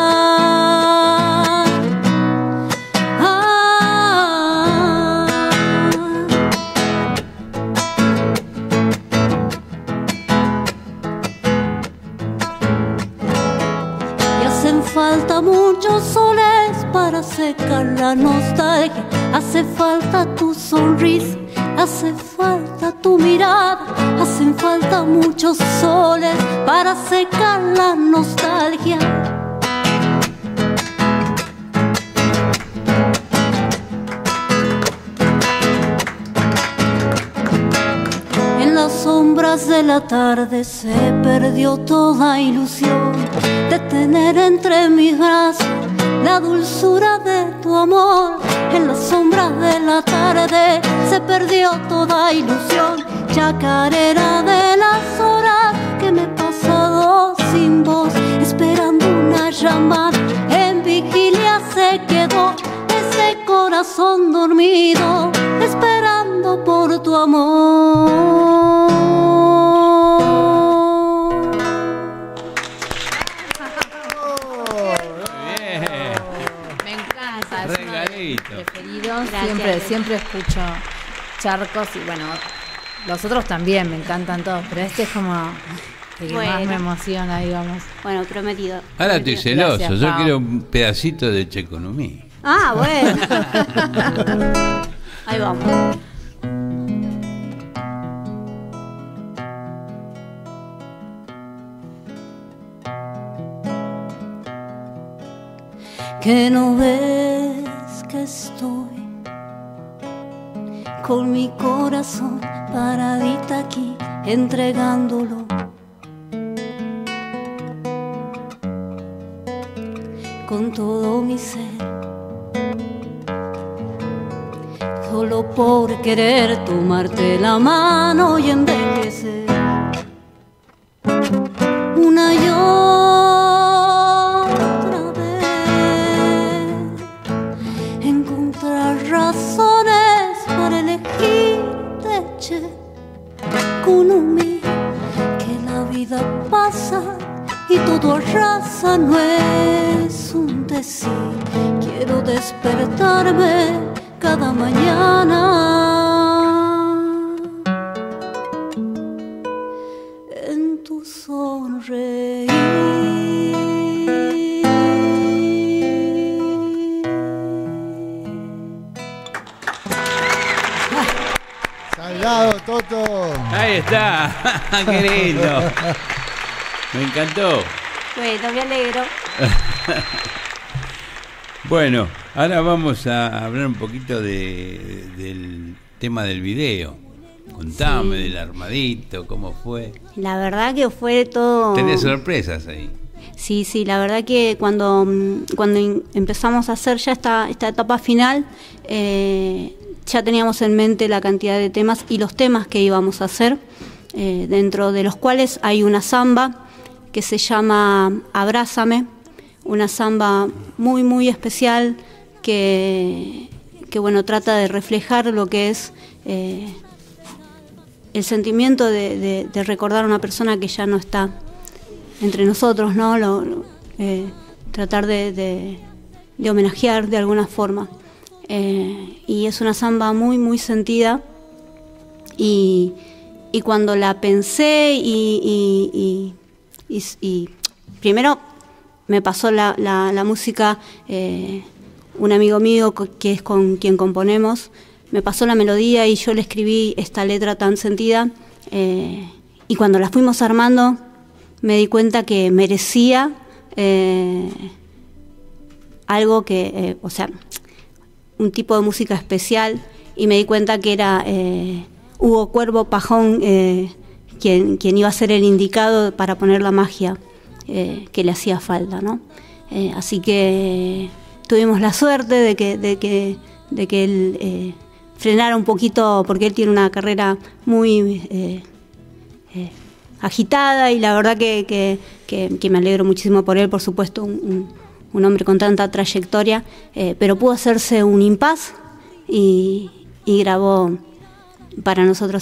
Y hacen falta muchos soles para secar la nostalgia. Hace falta tu sonrisa, hace falta tu mirada, hacen falta muchos soles para secar la nostalgia. En las sombras de la tarde se perdió toda ilusión de tener entre mis brazos la dulzura de tu amor. En las sombras de la tarde se perdió toda ilusión. Chacarera de las horas que me he pasado sin voz, esperando una llamada. En vigilia se quedó ese corazón dormido, esperando por tu amor. Siempre escucho Charcos y bueno, los otros también me encantan todos, pero este es como el que más me emociona, digamos. Bueno, prometido. Ahora estoy celoso. Gracias, yo quiero un pedacito de Checonomí. Ah, bueno. Ahí vamos. Que no ves que estoy con mi corazón paradita aquí, entregándolo. Con todo mi ser, solo por querer tomarte la mano y envejecer. Una y otra vez, encontrar razones para elegirte, che, Kunumi, que la vida pasa y todo arrasa, no es un decir. Quiero despertarme cada mañana en tu sonreír. Salgado, Toto. Ahí está. Qué lindo. Me encantó. Bueno, me alegro. Bueno, ahora vamos a hablar un poquito del tema del video. Contame del armadito, cómo fue. La verdad que fue todo... Tenés sorpresas ahí. Sí, la verdad que cuando empezamos a hacer ya esta etapa final, ya teníamos en mente la cantidad de temas y los temas que íbamos a hacer, dentro de los cuales hay una samba que se llama Abrázame, una samba muy, muy especial que bueno, trata de reflejar lo que es el sentimiento de recordar a una persona que ya no está entre nosotros, ¿no? Tratar de homenajear de alguna forma. Y es una samba muy, muy sentida. Y cuando la pensé y primero me pasó la música un amigo mío que es con quien componemos, me pasó la melodía y yo le escribí esta letra tan sentida, y cuando la fuimos armando me di cuenta que merecía algo que, o sea, un tipo de música especial, y me di cuenta que era Hugo Cuervo Pajón quien iba a ser el indicado para poner la magia que le hacía falta, ¿no? Así que tuvimos la suerte de que él frenara un poquito, porque él tiene una carrera muy agitada, y la verdad que me alegro muchísimo por él, por supuesto, un hombre con tanta trayectoria, pero pudo hacerse un impas y grabó para nosotros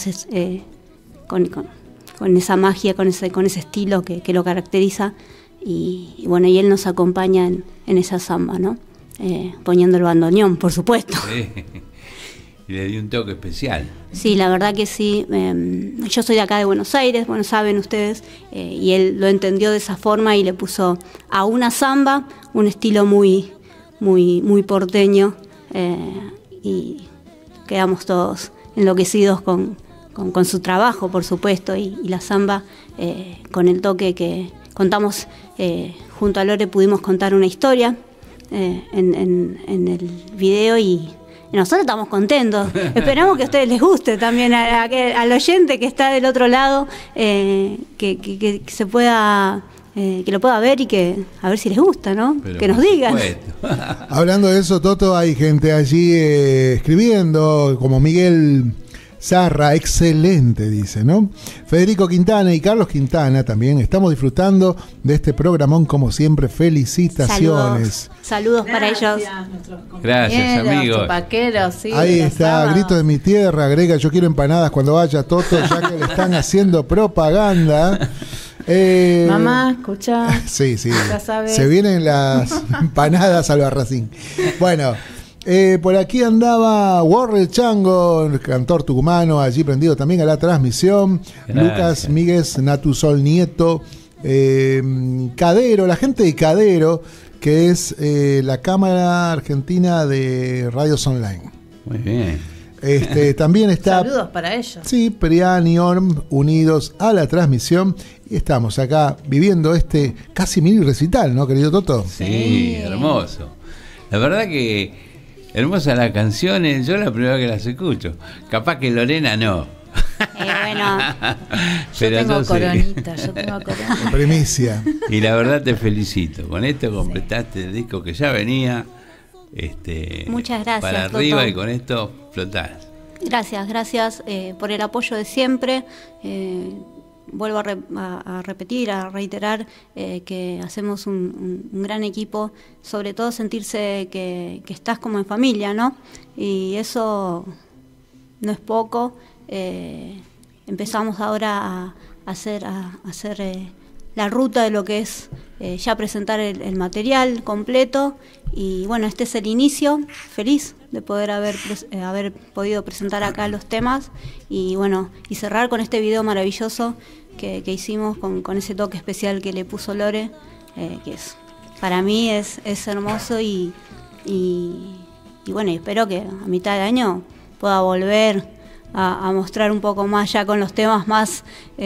con esa magia, con ese estilo que lo caracteriza, y bueno, y él nos acompaña en esa samba, ¿no? Poniendo el bandoneón, por supuesto. Sí. Y le dio un toque especial. Sí, la verdad que sí. Yo soy de acá de Buenos Aires, bueno, saben ustedes, y él lo entendió de esa forma y le puso a una samba un estilo muy, muy, muy porteño, y quedamos todos enloquecidos con su trabajo, por supuesto, y la samba, con el toque que contamos junto a Lore, pudimos contar una historia en el video, y nosotros estamos contentos. Esperamos que a ustedes les guste también, al oyente que está del otro lado, que se pueda, que lo pueda ver, y que a ver si les gusta, ¿no? Pero que nos digan. Hablando de eso, Toto, hay gente allí escribiendo, como Miguel Zarra, excelente, dice, ¿no? Federico Quintana y Carlos Quintana también. Estamos disfrutando de este programón, como siempre. Felicitaciones. Saludos para ellos. Gracias, amigos. Chupaqueros, sí, ahí está, Grito de mi tierra, agrega, yo quiero empanadas cuando vaya, Toto, ya que le están haciendo propaganda. Mamá, escucha. Sí, se vienen las empanadas al Barracín. Bueno, por aquí andaba Warrel Chango, el cantor tucumano, allí prendido también a la transmisión. Gracias. Lucas Míguez, Natusol Nieto, Cadero, la gente de Cadero, que es la Cámara Argentina de Radios Online. Muy bien. También está. Saludos para ellos. Sí, Prian y Orm unidos a la transmisión. Y estamos acá viviendo casi mini recital, ¿no, querido Toto? Sí, hermoso. La verdad que hermosas las canciones, yo la primera que las escucho. Capaz que Lorena no. Bueno, yo tengo coronita. Primicia. Y la verdad te felicito. Con esto completaste el disco que ya venía. Muchas gracias, para arriba, Toto. Y con esto flotás. Gracias por el apoyo de siempre. Vuelvo a repetir, a reiterar que hacemos un gran equipo, sobre todo sentirse que estás como en familia, ¿no? Y eso no es poco. Empezamos ahora a hacer la ruta de lo que es ya presentar el material completo, y bueno, este es el inicio. Feliz de poder haber podido presentar acá los temas, y bueno, y cerrar con este video maravilloso que hicimos con ese toque especial que le puso Lore, que para mí es hermoso, y bueno, y espero que a mitad de año pueda volver a mostrar un poco más, ya con los temas más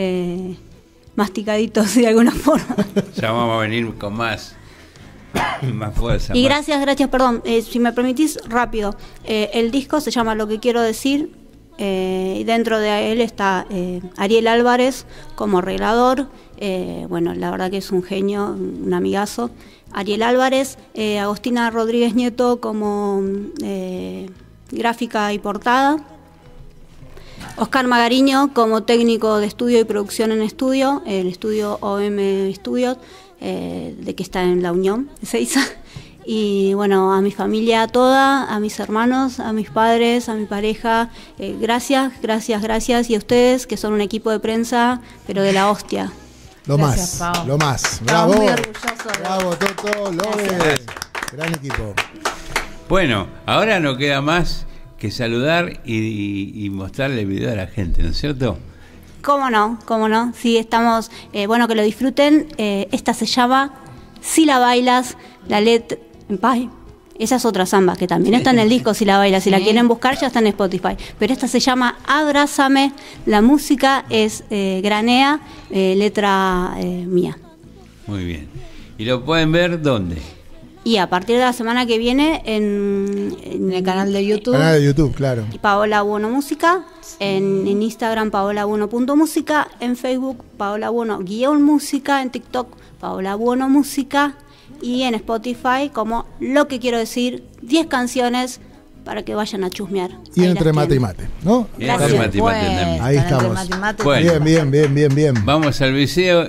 masticaditos de alguna forma. Ya vamos a venir con más fuerza. Y gracias, perdón, si me permitís, rápido. El disco se llama Lo que quiero decir, y dentro de él está Ariel Álvarez como arreglador, Bueno, la verdad que es un genio, un amigazo. Ariel Álvarez, Agostina Rodríguez Nieto como gráfica y portada. Oscar Magariño como técnico de estudio y producción en estudio, el estudio OM Studios, de que está en La Unión, Ezeiza. Y bueno, a mi familia toda, a mis hermanos, a mis padres, a mi pareja, gracias. Y a ustedes, que son un equipo de prensa, pero de la hostia. Lo más. Bravo. Muy orgulloso. Bravo, Toto, Lobe. Gran equipo. Bueno, ahora no queda más que saludar y mostrarle el video a la gente, ¿no es cierto? ¿Cómo no? Sí, estamos, bueno, que lo disfruten. Esta se llama Si la bailas, la letra. Esa es otra samba que también está en el disco Si la bailas. Si la quieren buscar, ya está en Spotify. Pero esta se llama Abrázame. La música es Granea, letra mía. Muy bien. ¿Y lo pueden ver dónde? Y a partir de la semana que viene en el canal de YouTube. Canal de YouTube, claro. Paola Buono Música. En Instagram, paolabuono.música. En Facebook, Paola Buono-música. En TikTok, Paola Buono Música. Y en Spotify como Lo que quiero decir, 10 canciones para que vayan a chusmear. Y entre mate y mate, ¿no? Gracias. Entre mate y mate también. Ahí estamos. Bueno, bien. Vamos al video.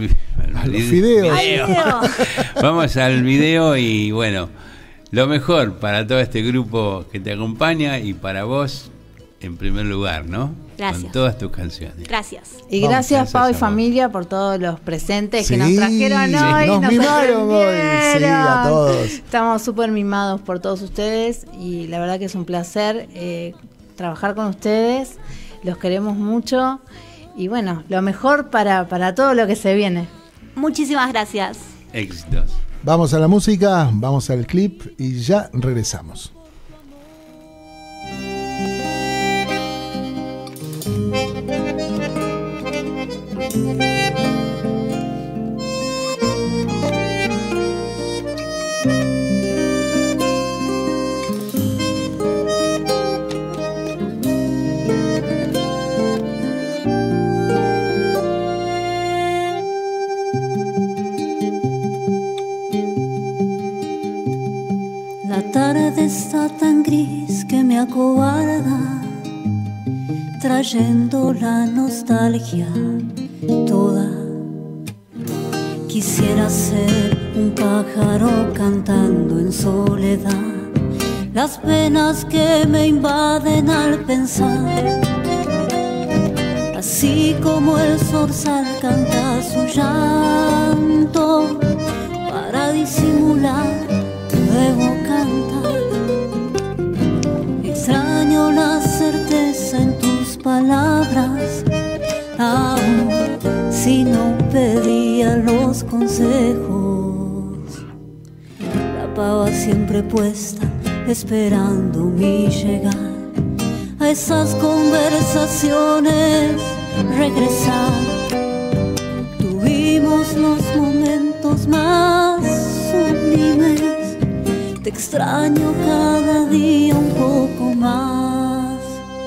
Vamos al video y bueno, lo mejor para todo este grupo que te acompaña y para vos en primer lugar, ¿no? Gracias. Con todas tus canciones. Gracias. Y gracias, Pau y familia, por todos los presentes que nos trajeron hoy. Nos mimaron hoy. Sí, a todos. Estamos súper mimados por todos ustedes y la verdad que es un placer trabajar con ustedes. Los queremos mucho y bueno, lo mejor para todo lo que se viene. Muchísimas gracias. Éxitos. Vamos a la música, vamos al clip y ya regresamos. La tarde está tan gris que me acobarda, trayendo la nostalgia toda. Quisiera ser un pájaro cantando en soledad las penas que me invaden al pensar. Así como el zorzal canta su llanto para disimular, luego cantar. Extraño la certeza en tus palabras, aún si no pedía los consejos. La pava siempre puesta, esperando mi llegar a esas conversaciones, regresar. Tuvimos los momentos más sublimes. Te extraño cada día un poco más.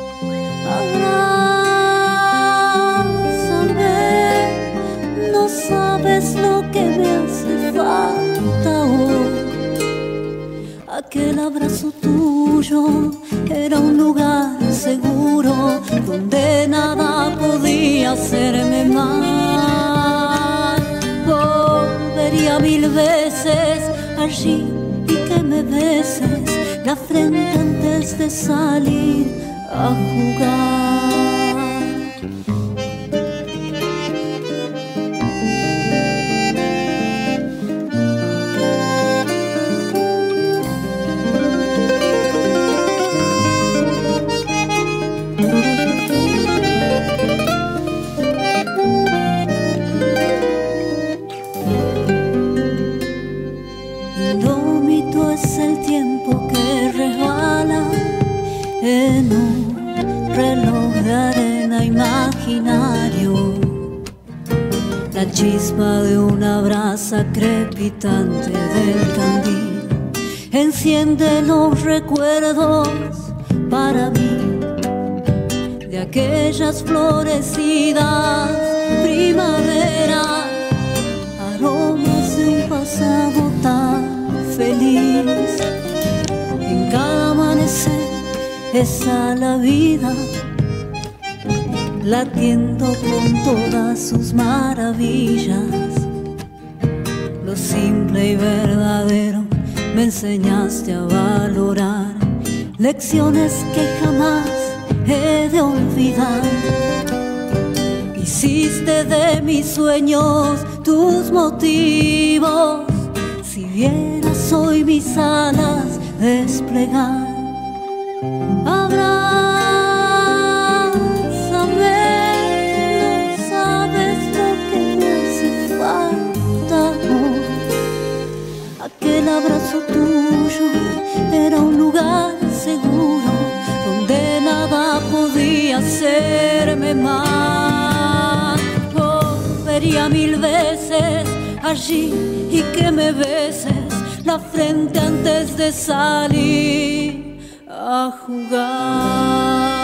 Abrázame, no sabes lo que me hace falta hoy. Aquel abrazo tuyo era un lugar seguro donde nada podía hacerme mal. Volvería 1000 veces allí y que me beses la frente antes de salir a jugar. Indómito es el tiempo que resbala en un reloj de arena imaginario. La chispa de una brasa crepitante del candil enciende los recuerdos para mí de aquellas florecidas primavera, aromas de un pasado tan feliz. En cada amanecer está la vida, latiendo con todas sus maravillas. Lo simple y verdadero me enseñaste a valorar, lecciones que jamás he de olvidar. Hiciste de mis sueños tus motivos, si vieras hoy mis alas desplegar. Abrázame, no sabes lo que me hace falta, amor. Aquel abrazo tuyo era un lugar seguro donde nada podía hacerme mal. Volvería 1000 veces allí y que me beses la frente antes de salir a jugar.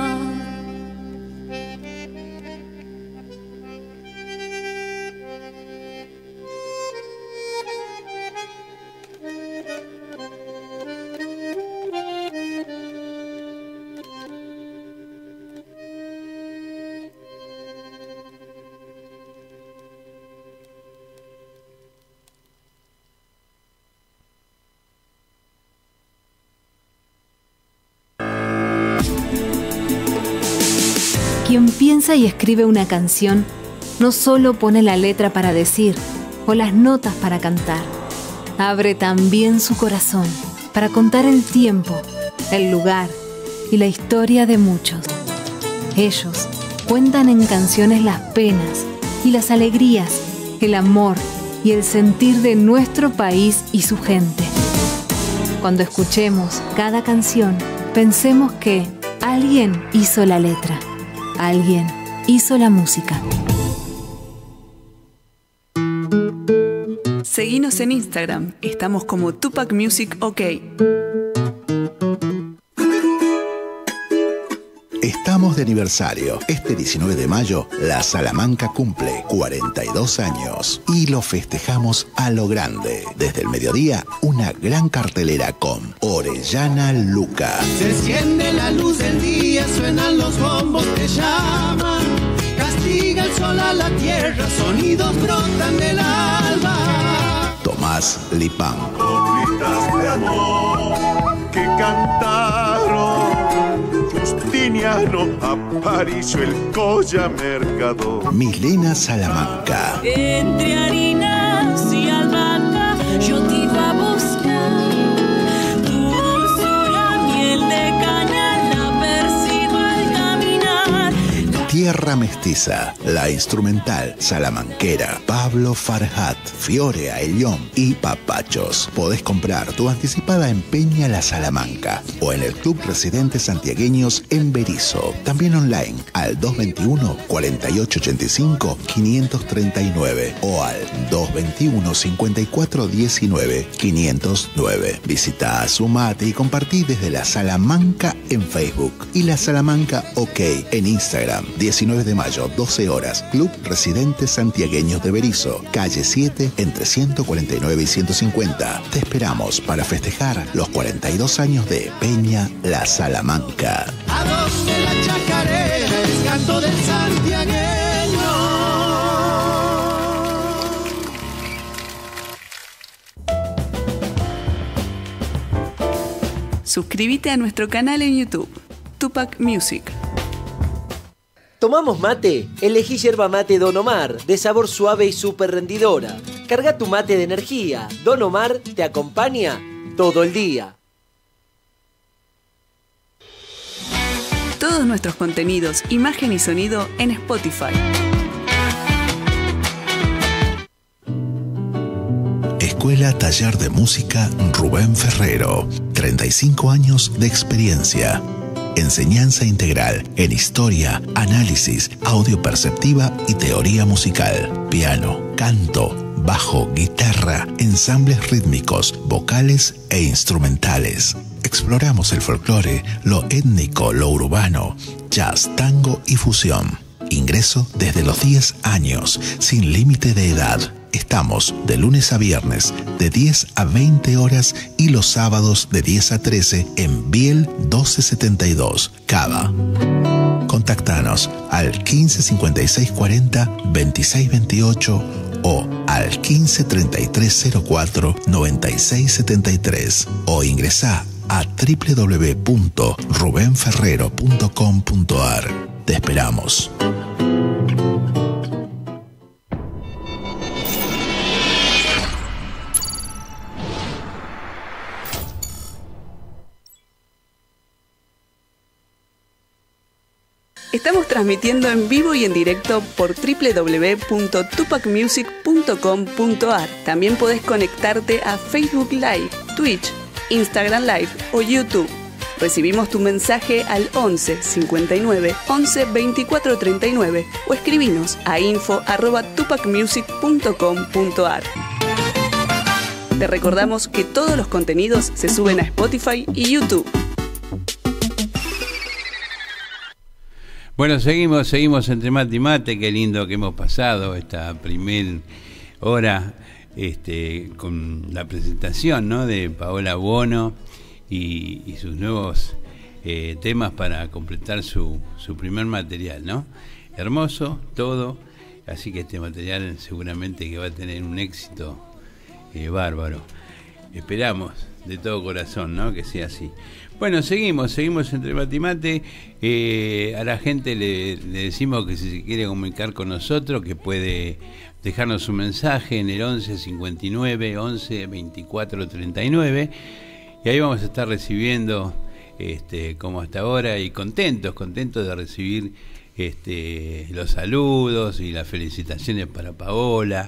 Quien piensa y escribe una canción no solo pone la letra para decir o las notas para cantar, abre también su corazón para contar el tiempo, el lugar y la historia de muchos. Ellos cuentan en canciones las penas y las alegrías, el amor y el sentir de nuestro país y su gente. Cuando escuchemos cada canción, pensemos que alguien hizo la letra. Alguien hizo la música. Seguinos en Instagram. Estamos como Tupac Music OK. Estamos de aniversario. Este 19 de mayo, la Salamanca cumple 42 años y lo festejamos a lo grande. Desde el mediodía, una gran cartelera con Orellana Luca. Se enciende la luz del día, suenan los bombos que llaman. Castiga el sol a la tierra, sonidos brotan del alba. Tomás Lipán. Coplitas de amor que cantaron Justiniano, Aparicio, el Colla Mercado. Milena Salamanca. Entre harinas y albahaca yo te iba a buscar. Tu dulzura, miel de caña, la percibo al caminar. Tierra Mestiza, la instrumental salamanquera Pablo Farhat, Fiore Aellón y Papachos. Podés comprar tu anticipada en Peña La Salamanca o en el Club Residentes Santiagueños en Berisso. También online al 221-4885-539 o al 221-5419-509. Visita, sumate y compartí desde La Salamanca en Facebook y La Salamanca OK en Instagram. 19 de mayo, 12 horas, Club Residentes Santiagueños de Berisso, calle 7, entre 149 y 150. Te esperamos para festejar los 42 años de Peña La Salamanca. A dos de la chacarera, el canto del santiagueño. Suscríbete a nuestro canal en YouTube, Tupac Music. ¿Tomamos mate? Elegí yerba mate Don Omar, de sabor suave y súper rendidora. Carga tu mate de energía. Don Omar te acompaña todo el día. Todos nuestros contenidos, imagen y sonido en Spotify. Escuela Taller de Música Rubén Ferrero. 35 años de experiencia. Enseñanza integral en historia, análisis, audio perceptiva y teoría musical. Piano, canto, bajo, guitarra, ensambles rítmicos, vocales e instrumentales. Exploramos el folclore, lo étnico, lo urbano, jazz, tango y fusión. Ingreso desde los 10 años, sin límite de edad. Estamos de lunes a viernes de 10 a 20 horas y los sábados de 10 a 13 en Biel 1272, Cava. Contactanos al 15 56 40 26 28 o al 15 33 04 96 73 o ingresá a www.rubenferrero.com.ar. Te esperamos. Estamos transmitiendo en vivo y en directo por www.tupacmusic.com.ar. También podés conectarte a Facebook Live, Twitch, Instagram Live o YouTube. Recibimos tu mensaje al 11 59 11 24 39 o escribinos a info@tupacmusic.com.ar. Te recordamos que todos los contenidos se suben a Spotify y YouTube. Bueno, seguimos entre mate y mate. Qué lindo que hemos pasado esta primer hora con la presentación, ¿no?, de Paola Buono y sus nuevos temas para completar su primer material, ¿no? Hermoso todo, así que este material seguramente que va a tener un éxito bárbaro. Esperamos de todo corazón, ¿no?, que sea así. Bueno, seguimos entre mate y mate. A la gente le decimos que si se quiere comunicar con nosotros, que puede dejarnos un mensaje en el 11 59 11 24 39 y ahí vamos a estar recibiendo como hasta ahora, y contentos de recibir los saludos y las felicitaciones para Paola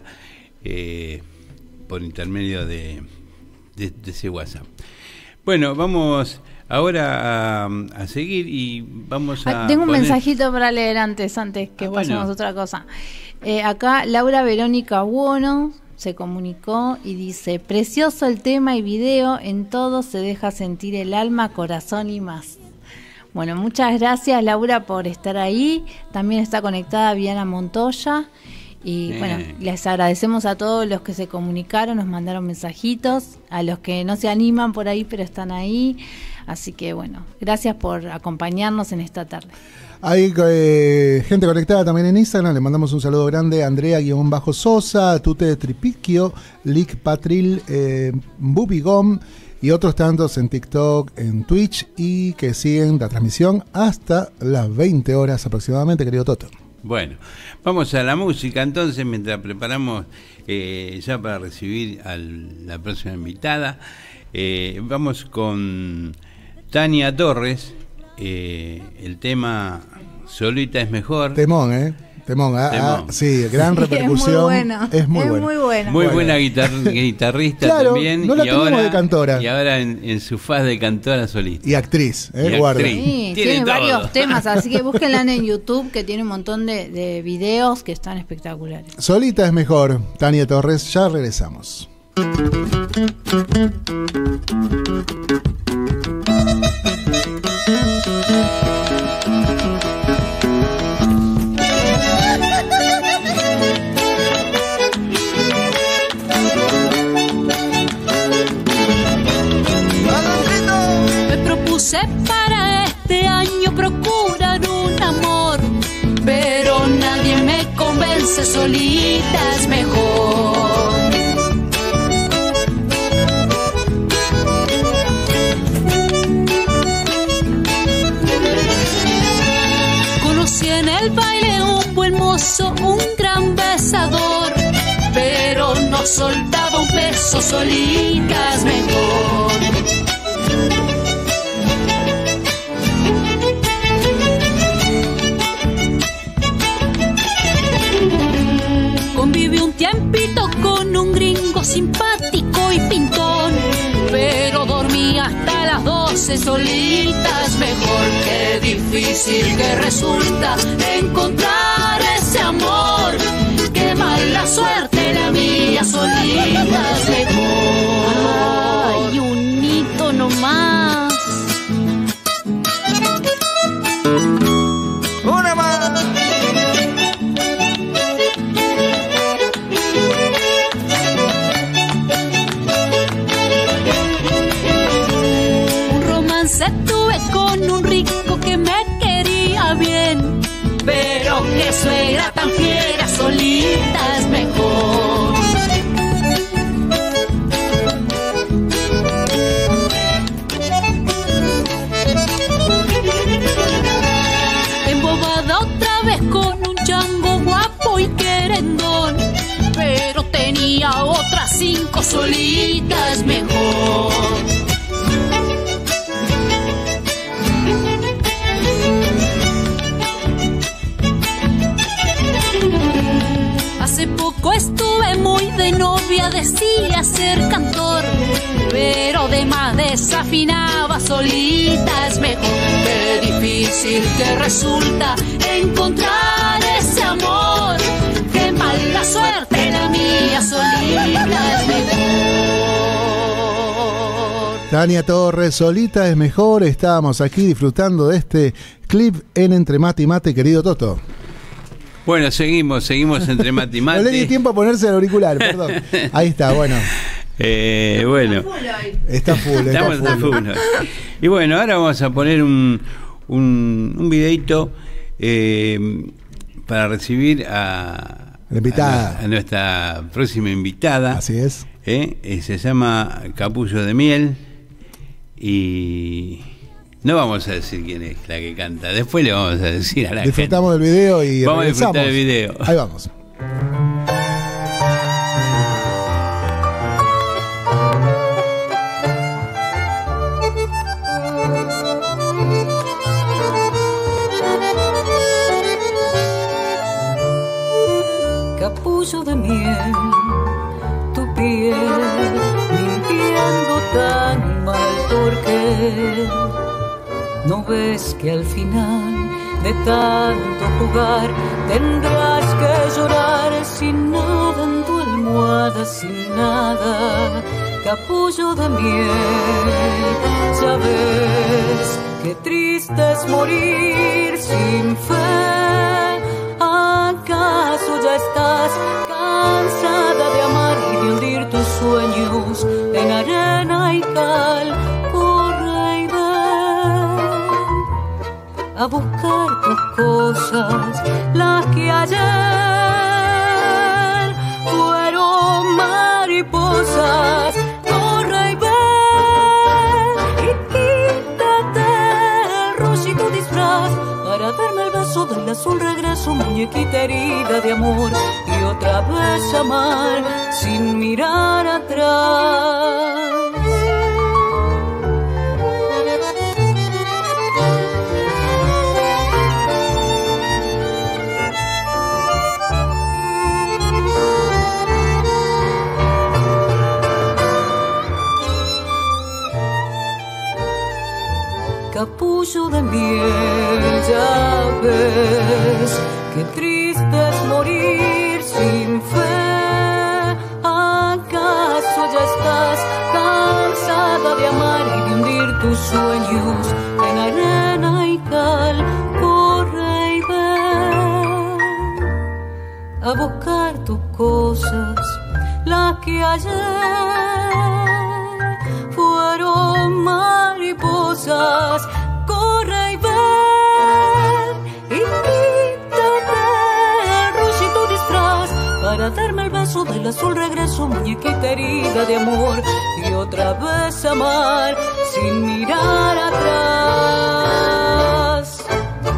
por intermedio de ese WhatsApp. Bueno, vamos ahora a seguir y vamos a... Tengo un mensajito para leer antes que pasemos otra cosa. Acá Laura Verónica Buono se comunicó y dice: precioso el tema y video, en todo se deja sentir el alma, corazón y más. Bueno, muchas gracias, Laura, por estar ahí. También está conectada Viana Montoya. Y bueno, les agradecemos a todos los que se comunicaron, nos mandaron mensajitos, a los que no se animan por ahí pero están ahí. Así que bueno, gracias por acompañarnos en esta tarde. Hay gente conectada también en Instagram. Le mandamos un saludo grande a Andrea-Sosa, Tute Tripicchio, Lick Patril, Bubigom y otros tantos en TikTok, en Twitch, y que siguen la transmisión hasta las 20 horas aproximadamente, querido Toto. Bueno, vamos a la música entonces, mientras preparamos ya para recibir a la próxima invitada. Vamos con Tania Torres, el tema Solita es mejor. Temón, Temón. Sí, gran repercusión. Es muy buena. Muy buena guitarrista, claro, también. No la teníamos de cantora. Y ahora en su faz de cantora solista. Y actriz, guarda. Sí, tiene varios temas, así que búsquenla en YouTube, que tiene un montón de videos que están espectaculares. Solita es mejor. Tania Torres, ya regresamos. Para este año procurar un amor, pero nadie me convence, solita es mejor. Conocí en el baile un buen mozo, un gran besador, pero no soltaba un beso, solita es mejor. Conviví un tiempito con un gringo simpático y pintón, pero dormí hasta las 12 solitas mejor. Qué difícil que resulta encontrar ese amor, qué mala suerte la mía, solitas mejor. Ay, un hito nomás. Una más. vez estuve con un rico que me quería bien, pero qué suegra tan fiera, solita es mejor. Embobada otra vez con un chango guapo y querendón, pero tenía otras 5, solita es mejor. Hace poco estuve muy de novia, decía ser cantor, pero de más desafinaba, solita es mejor. Qué difícil que resulta encontrar ese amor, qué mala suerte la mía, solita es mejor. Tania Torres, solita es mejor. Estábamos aquí disfrutando de este clip en Entre Mate y Mate, querido Toto. Bueno, seguimos entre mate y mate. No le di tiempo a ponerse el auricular, perdón. Ahí está, bueno. Bueno. Está full. Estamos a full. Y bueno, ahora vamos a poner un videito para recibir a la invitada, a nuestra próxima invitada. Así es. Se llama Capullo de Miel y no vamos a decir quién es la que canta. Después le vamos a decir a la Disfrutamos gente. del video y vamos regresamos. A disfrutar del video. Ahí vamos. Capullo de miel, tu piel, mintiendo tan mal, porque no ves que al final de tanto jugar tendrás que llorar sin nada en tu almohada, sin nada. Capullo de miel, ya ves qué triste es morir sin fe. ¿Acaso ya estás cansada de amar y de hundir tus sueños en arena y cal? Corre y ven a buscar tus cosas, las que ayer fueron mariposas. Corre y ven y quítate el rosito disfraz para darme el beso del azul regreso, muñequita herida de amor, y otra vez amar sin mirar atrás. Capullo de miel, ya ves qué triste es morir sin fe. ¿Acaso ya estás cansada de amar y de hundir tus sueños en arena y cal? Corre y ven a buscar tus cosas, las que ayer fueron mariposas. Corre y ven y quítate el rosito disfraz para darme el beso del azul regreso, muñequita herida de amor, y otra vez amar sin mirar atrás.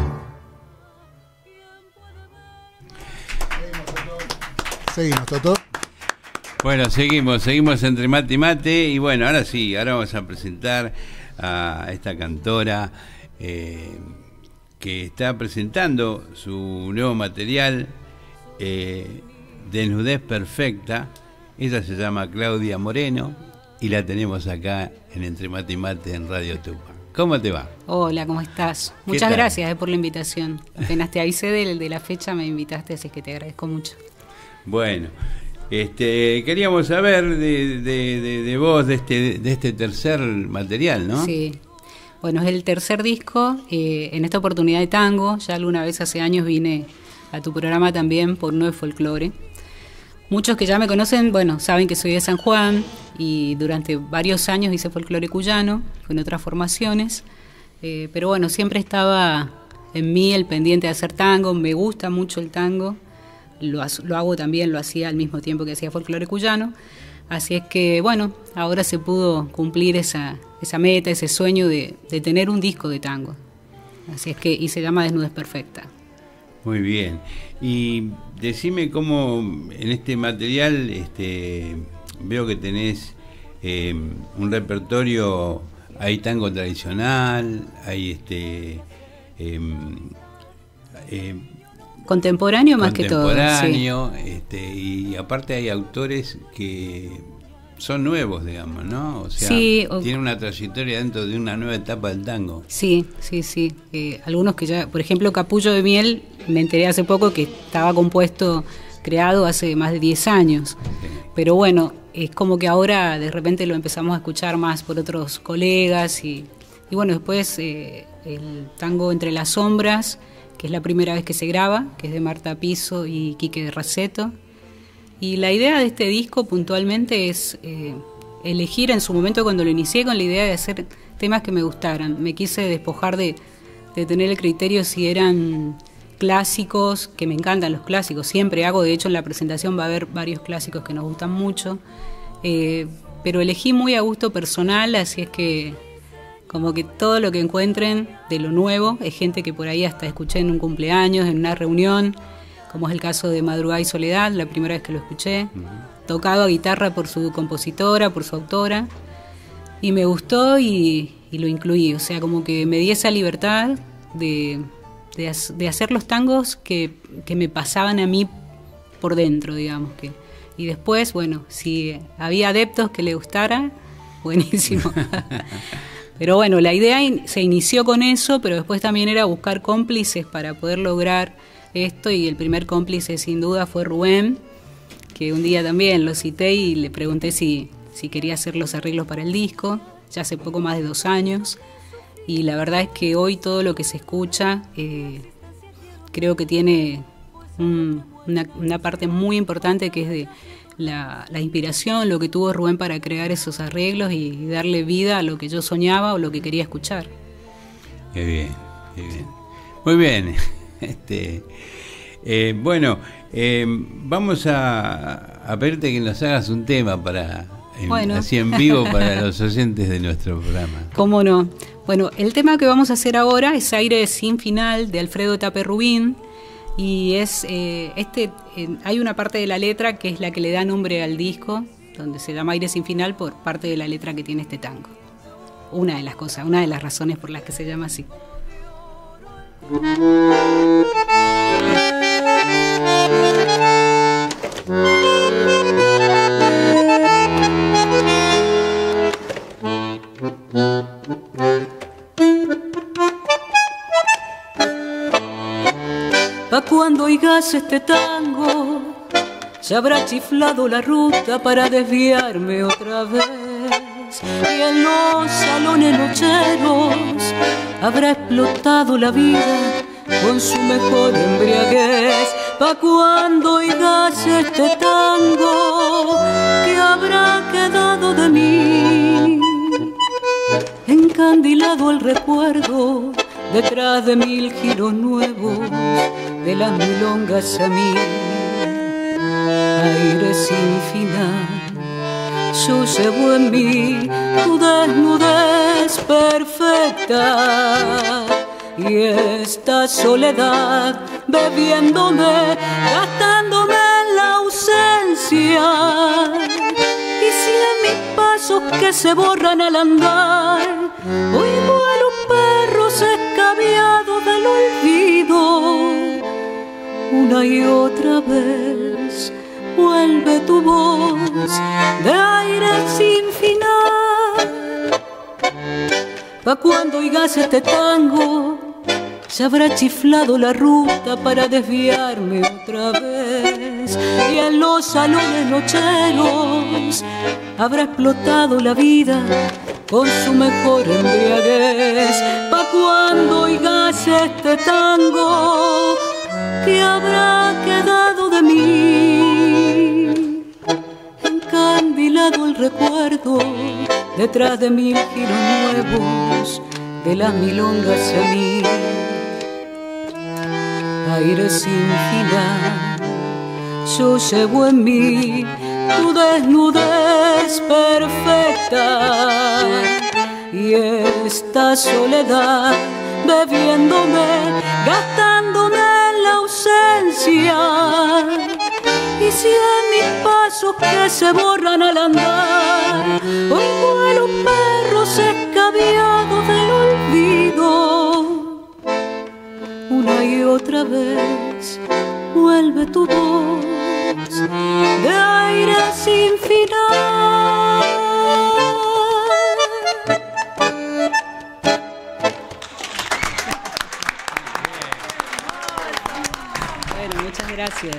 Seguimos, Toto. Bueno, seguimos entre mate y mate. Y bueno, ahora sí, ahora vamos a presentar a esta cantora que está presentando su nuevo material, Desnudez Perfecta. Ella se llama Claudia Moreno y la tenemos acá en Entre Mate y Mate en Radio Tupa. ¿Cómo te va? Hola, ¿cómo estás? Muchas gracias por la invitación. Apenas te avisé de la fecha, me invitaste, así que te agradezco mucho. Bueno, queríamos saber de vos, de este tercer material, ¿no? Sí. Bueno, es el tercer disco, en esta oportunidad de tango. Ya alguna vez hace años vine a tu programa también por No es Folclore. Muchos que ya me conocen, bueno, saben que soy de San Juan y durante varios años hice folclore cuyano con otras formaciones, pero bueno, siempre estaba en mí el pendiente de hacer tango, me gusta mucho el tango, lo hago también, lo hacía al mismo tiempo que hacía folclore cuyano, así es que bueno, ahora se pudo cumplir esa meta, ese sueño de tener un disco de tango, así es que, y se llama Desnudez Perfecta. Muy bien. Y decime cómo en este material veo que tenés un repertorio, hay tango tradicional, hay contemporáneo más que todo. Contemporáneo, sí. Y aparte hay autores que son nuevos, digamos, ¿no? O sea, sí, tienen una trayectoria dentro de una nueva etapa del tango. Sí. Algunos que ya, por ejemplo, Capullo de Miel, me enteré hace poco que estaba creado hace más de 10 años. Okay. Pero bueno, es como que ahora de repente lo empezamos a escuchar más por otros colegas y bueno, después el tango Entre las Sombras, que es la primera vez que se graba, que es de Marta Piso y Quique Raceto. Y la idea de este disco puntualmente es elegir en su momento cuando lo inicié con la idea de hacer temas que me gustaran. Me quise despojar de tener el criterio si eran clásicos, que me encantan los clásicos, siempre hago, de hecho en la presentación va a haber varios clásicos que nos gustan mucho, pero elegí muy a gusto personal, así es que como que todo lo que encuentren de lo nuevo es gente que por ahí hasta escuché en un cumpleaños, en una reunión, como es el caso de Madrugada y Soledad, la primera vez que lo escuché, tocado a guitarra por su compositora, por su autora, y me gustó y lo incluí, o sea, como que me di esa libertad de hacer los tangos que me pasaban a mí por dentro, digamos, y después, bueno, si había adeptos que le gustara, buenísimo. Pero bueno, la idea se inició con eso, pero después también era buscar cómplices para poder lograr esto, y el primer cómplice sin duda fue Rubén, que un día también lo cité y le pregunté si quería hacer los arreglos para el disco, ya hace poco más de 2 años, y la verdad es que hoy todo lo que se escucha creo que tiene una parte muy importante que es de la inspiración, lo que tuvo Rubén para crear esos arreglos y darle vida a lo que yo soñaba o lo que quería escuchar. Qué bien, qué bien. Muy bien. Bueno, vamos a pedirte que nos hagas un tema así en vivo para los oyentes de nuestro programa. ¿Cómo no? Bueno, el tema que vamos a hacer ahora es Aire sin Final de Alfredo Tape Rubín, y es hay una parte de la letra que es la que le da nombre al disco, donde se llama Aire sin Final por parte de la letra que tiene este tango. Una de las razones por las que se llama así. Pa' cuando oigas este tango, se habrá chiflado la ruta para desviarme otra vez. Y en los salones nocheros habrá explotado la vida con su mejor embriaguez. Pa' cuando oigas este tango, ¿qué habrá quedado de mí? Encandilado el recuerdo detrás de 1000 giros nuevos de las milongas a mí. Aire sin final, yo llevo en mí tu desnudez perfecta, y esta soledad bebiéndome, gastándome en la ausencia. Y si en mis pasos que se borran al andar oigo a los perros escabiados del olvido, una y otra vez vuelve tu voz de aire sin final. Pa' cuando oigas este tango, se habrá chiflado la ruta para desviarme otra vez. Y en los salones nocheros habrá explotado la vida con su mejor embriaguez. Pa' cuando oigas este tango, ¿qué habrá quedado de mí? quedado el recuerdo detrás de 1000 giros nuevos de las milongas a mí. Aire sin final, yo llevo en mí tu desnudez perfecta y esta soledad bebiéndome, gastándome en la ausencia. Y si en mis pasos que se borran al andar, hoy vuelo perros escabiados del olvido, una y otra vez vuelve tu voz de aire sin final. Bueno, muchas gracias.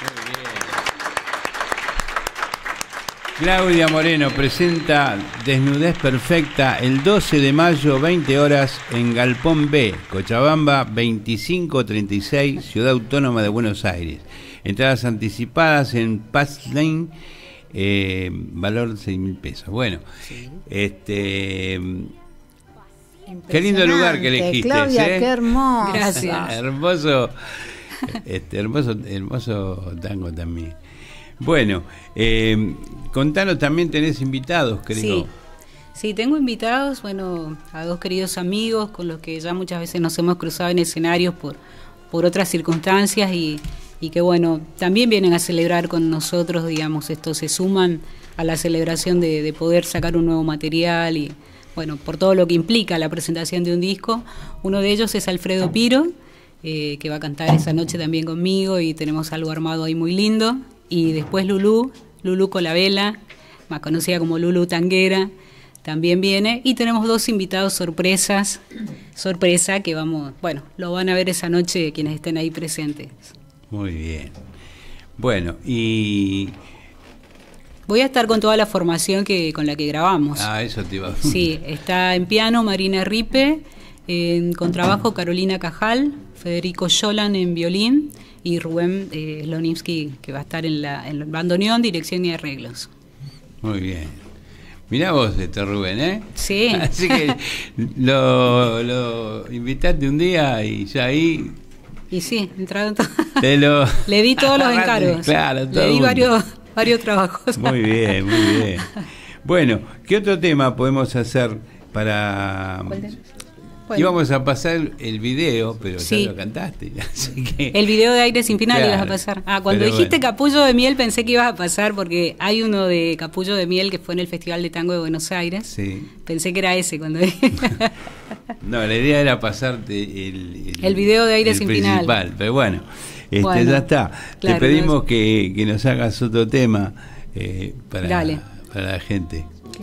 Claudia Moreno presenta Desnudez Perfecta el 12 de mayo, 20 horas, en Galpón B, Cochabamba 2536, Ciudad Autónoma de Buenos Aires. Entradas anticipadas en Passlane, valor 6.000 pesos. Bueno, sí. Qué lindo lugar que elegiste. Claudia, qué hermoso. Gracias. Hermoso, hermoso tango también. Bueno, contanos, también tenés invitados, creo. Sí, tengo invitados, bueno, a dos queridos amigos con los que ya muchas veces nos hemos cruzado en escenarios por otras circunstancias y que bueno, también vienen a celebrar con nosotros, digamos, estos se suman a la celebración de poder sacar un nuevo material y bueno, por todo lo que implica la presentación de un disco. Uno de ellos es Alfredo Piro, que va a cantar esa noche también conmigo y tenemos algo armado ahí muy lindo. Y después Lulú Colabela, más conocida como Lulú Tanguera, también viene. Y tenemos dos invitados sorpresa que lo van a ver esa noche quienes estén ahí presentes. Muy bien. Bueno, y voy a estar con toda la formación con la que grabamos. Eso te iba a... Sí, está en piano Marina Ripe, en contrabajo Carolina Cajal, Federico Yolan en violín y Rubén Slonimsky, que va a estar en el bandoneón, dirección y arreglos. Muy bien. Mirá vos Rubén, ¿eh? Sí. Así que lo invitaste un día y ya ahí... Y sí, entraron todos. Le di todos los encargos. Claro, le di varios trabajos. Muy bien, muy bien. Bueno, ¿qué otro tema podemos hacer para...? Bueno. Íbamos a pasar el video, pero sí, ya lo cantaste. Así que... El video de Aire sin Final, claro, ibas a pasar. Cuando dijiste Capullo de Miel pensé que ibas a pasar porque hay uno de Capullo de Miel que fue en el Festival de Tango de Buenos Aires. Sí. Pensé que era ese cuando dije. No, la idea era pasarte el video de Aire sin principal, Final. Pero bueno, ya está. Claro, te pedimos que nos hagas otro tema para la gente.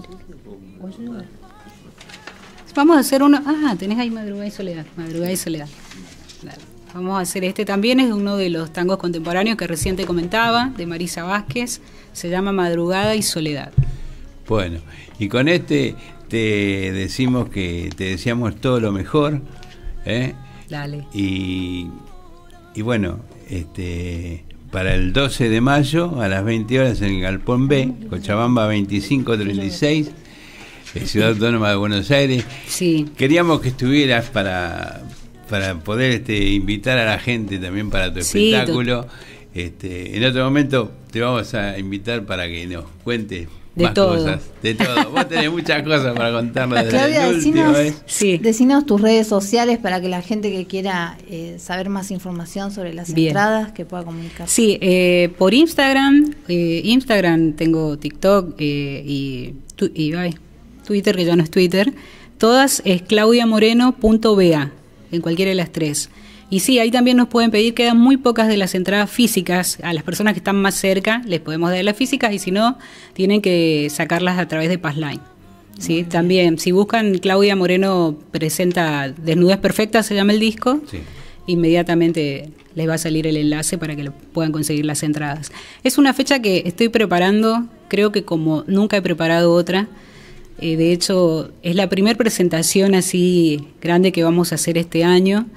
Vamos a hacer uno... tenés ahí Madrugada y Soledad. Claro. Vamos a hacer también, es uno de los tangos contemporáneos que recién te comentaba, de Marisa Vázquez, se llama Madrugada y Soledad. Bueno, y con te decimos que te deseamos todo lo mejor, Dale. Y bueno, para el 12 de mayo a las 20 horas en el Galpón B, Cochabamba 2536, Ciudad Autónoma de Buenos Aires. Sí. Queríamos que estuvieras para poder invitar a la gente también para tu espectáculo. En otro momento te vamos a invitar para que nos cuentes más cosas. De todo. Vos tenés muchas cosas para contarnos. Claudia, decinos tus redes sociales para que la gente que quiera saber más información sobre las entradas que pueda comunicar. Sí, por Instagram tengo TikTok y Twitter, que ya no es Twitter, todas es claudiamoreno.ba, en cualquiera de las tres. Y sí, ahí también nos pueden pedir, quedan muy pocas de las entradas físicas, a las personas que están más cerca les podemos dar las físicas y si no, tienen que sacarlas a través de Passline. ¿Sí? También, si buscan Claudia Moreno presenta Desnudez Perfecta, se llama el disco, sí, inmediatamente les va a salir el enlace para que puedan conseguir las entradas. Es una fecha que estoy preparando, creo que como nunca he preparado otra. De hecho, es la primera presentación así grande que vamos a hacer este año.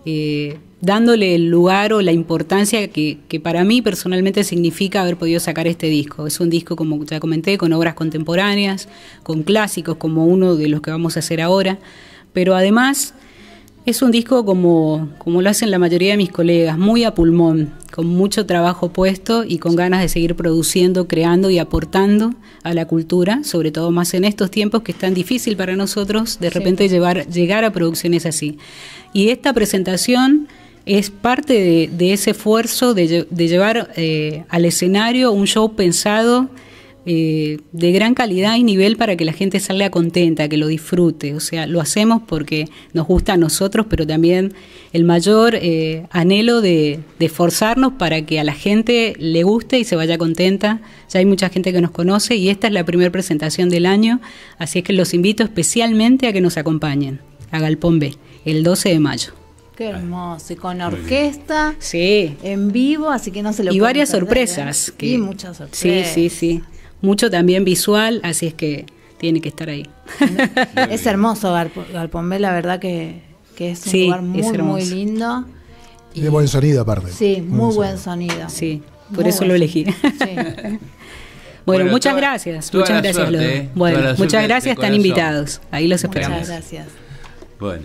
dándole el lugar o la importancia que para mí personalmente significa haber podido sacar este disco. Es un disco, como ya comenté, con obras contemporáneas, con clásicos como uno de los que vamos a hacer ahora, pero además es un disco como lo hacen la mayoría de mis colegas, muy a pulmón, con mucho trabajo puesto y con ganas de seguir produciendo, creando y aportando a la cultura, sobre todo más en estos tiempos que es tan difícil para nosotros de repente llegar a producciones así. Y esta presentación es parte de ese esfuerzo de llevar al escenario un show pensado de gran calidad y nivel para que la gente salga contenta, que lo disfrute. O sea, lo hacemos porque nos gusta a nosotros, pero también el mayor anhelo de esforzarnos para que a la gente le guste y se vaya contenta. Ya hay mucha gente que nos conoce y esta es la primera presentación del año, así es que los invito especialmente a que nos acompañen a Galpón B, el 12 de mayo. Qué hermoso, y con orquesta, en vivo, así que no se lo y varias perder, sorpresas. Y muchas sorpresas. Sí. Mucho también visual, así es que tiene que estar ahí. Es hermoso Galpón B, la verdad que es un lugar muy lindo. Y de buen sonido aparte. Sí, muy buen sonido. Sí, por eso lo elegí. Sí. Bueno, muchas gracias. Muchas gracias, Lodo. Bueno, muchas gracias, están invitados. Ahí los esperamos. Muchas gracias. Bueno.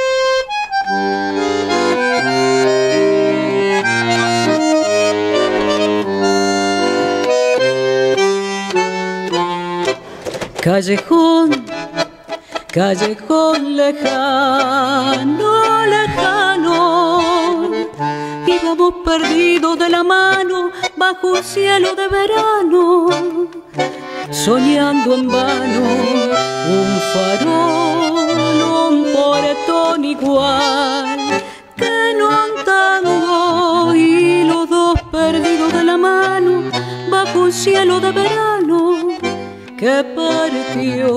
Callejón, callejón lejano, lejano, íbamos perdidos de la mano bajo un cielo de verano, soñando en vano un farol, un portón igual que no andando, y los dos perdidos de la mano bajo un cielo de verano que partió.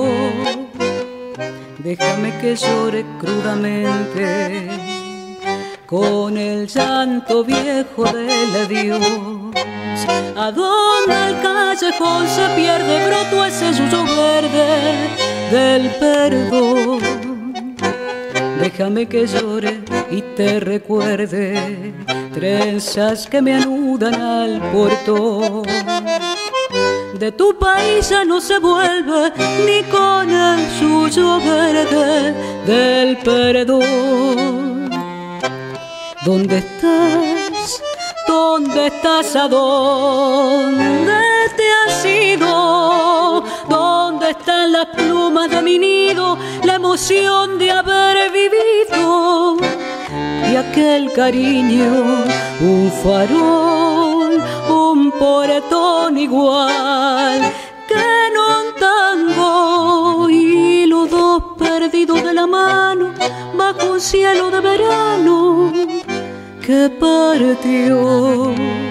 Déjame que llore crudamente con el llanto viejo del adiós. A donde el callejón se pierde broto ese suyo verde del perdón. Déjame que llore y te recuerde trenzas que me anudan al puerto. De tu país ya no se vuelve ni con el suyo verde del perdón. ¿Dónde estás? ¿Dónde estás? ¿A dónde te has ido? ¿Dónde están las plumas de mi nido? La emoción de haber vivido y aquel cariño, un farol, un portón igual que no un tango, y los dos perdidos de la mano bajo un cielo de verano que partió.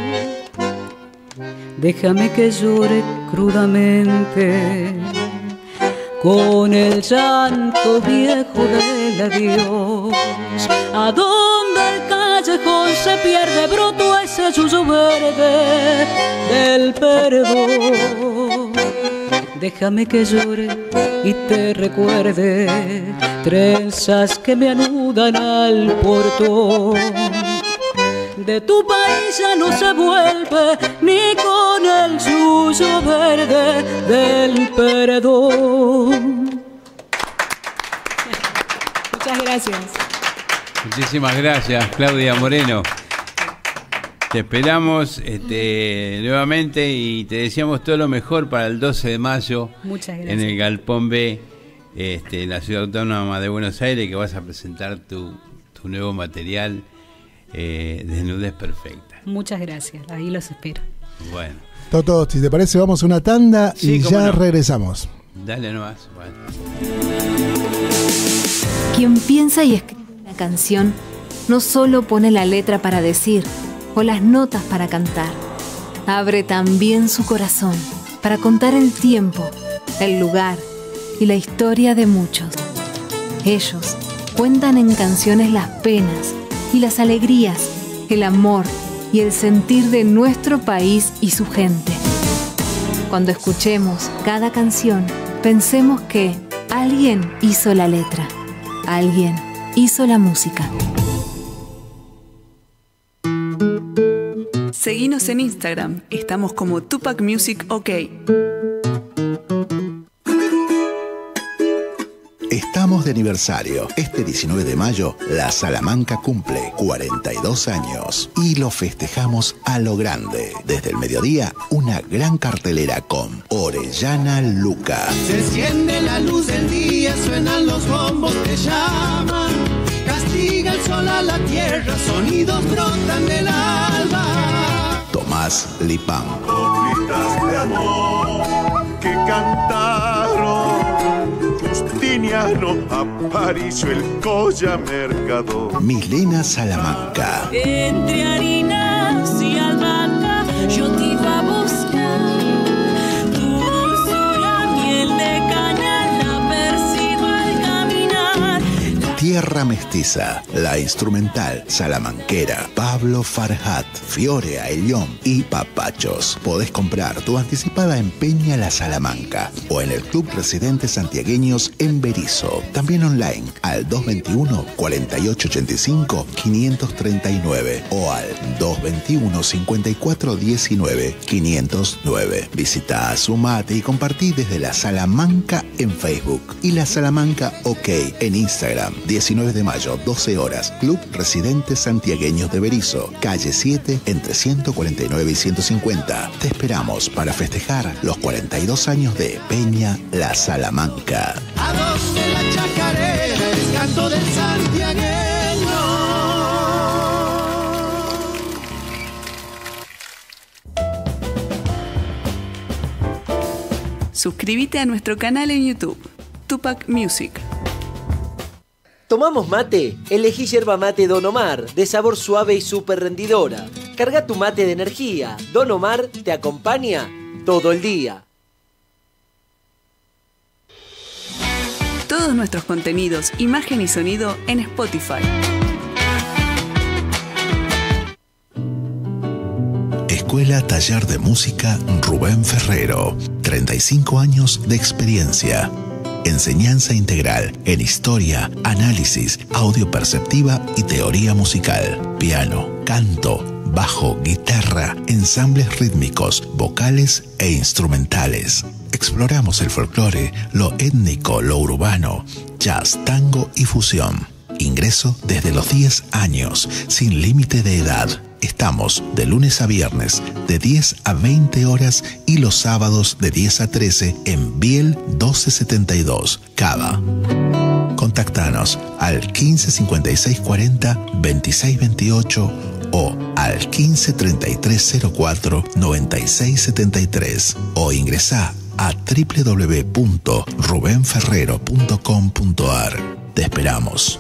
Déjame que llore crudamente con el llanto viejo del adiós. A donde el callejón se pierde broto ese suyo verde del perdón. Déjame que llore y te recuerde trenzas que me anudan al portón. De tu país ya no se vuelve ni con el suyo verde del perdón. Muchas gracias. Muchísimas gracias, Claudia Moreno. Te esperamos nuevamente y te deseamos todo lo mejor para el 12 de mayo. Muchas gracias. En el Galpón B, en la Ciudad Autónoma de Buenos Aires, que vas a presentar tu nuevo material, Desnudez Perfecta. Muchas gracias, ahí los espero. Bueno. Toto, si te parece, vamos a una tanda y ya regresamos. Dale nomás. Bueno. Quien piensa y escribe una canción no solo pone la letra para decir o las notas para cantar, abre también su corazón para contar el tiempo, el lugar y la historia de muchos. Ellos cuentan en canciones las penas y las alegrías, el amor y el sentir de nuestro país y su gente. Cuando escuchemos cada canción, pensemos que alguien hizo la letra, alguien hizo la música. Seguinos en Instagram, estamos como Tupac Music OK. Estamos de aniversario. Este 19 de mayo, la Salamanca cumple 42 años y lo festejamos a lo grande. Desde el mediodía, una gran cartelera con Orellana Luca. Se enciende la luz del día, suenan los bombos que llaman. Castiga el sol a la tierra, sonidos brotan del alba. Tomás Lipán. Hipócritas de amor que cantaron Justiniano, Aparicio, el Colla Mercado. Milena Salamanca. Entre harinas y albahaca yo te iba a buscar. Tu dulzura, miel de caña, la persigo al caminar. Tierra Mestiza, la instrumental salamanquera, Pablo Farhat, Fiore Aillón y Papachos. Podés comprar tu anticipada en Peña La Salamanca o en el Club Residentes Santiagueños en Berisso. También online al 221-4885-539 o al 221-5419-509. Visita, sumate y compartí desde La Salamanca en Facebook y La Salamanca OK en Instagram. 19 de mayo, 12 horas, Club Residentes Santiagueños de Berisso, calle 7, entre 149 y 150. Te esperamos para festejar los 42 años de Peña La Salamanca. A dos de la chacarera, el canto del santiagueño. Suscríbete a nuestro canal en YouTube, Tupac Music. ¿Tomamos mate? Elegí yerba mate Don Omar, de sabor suave y súper rendidora. Carga tu mate de energía. Don Omar te acompaña todo el día. Todos nuestros contenidos, imagen y sonido en Spotify. Escuela Taller de Música Rubén Ferrero. 35 años de experiencia. Enseñanza integral en historia, análisis, audio perceptiva y teoría musical. Piano, canto, bajo, guitarra, ensambles rítmicos, vocales e instrumentales. Exploramos el folclore, lo étnico, lo urbano, jazz, tango y fusión. Ingreso desde los 10 años, sin límite de edad. Estamos de lunes a viernes de 10 a 20 horas y los sábados de 10 a 13 en Biel 1272, Cava. Contactanos al 15 56 40 26 28 o al 15 33 04 96 73 o ingresá a www.rubenferrero.com.ar. Te esperamos.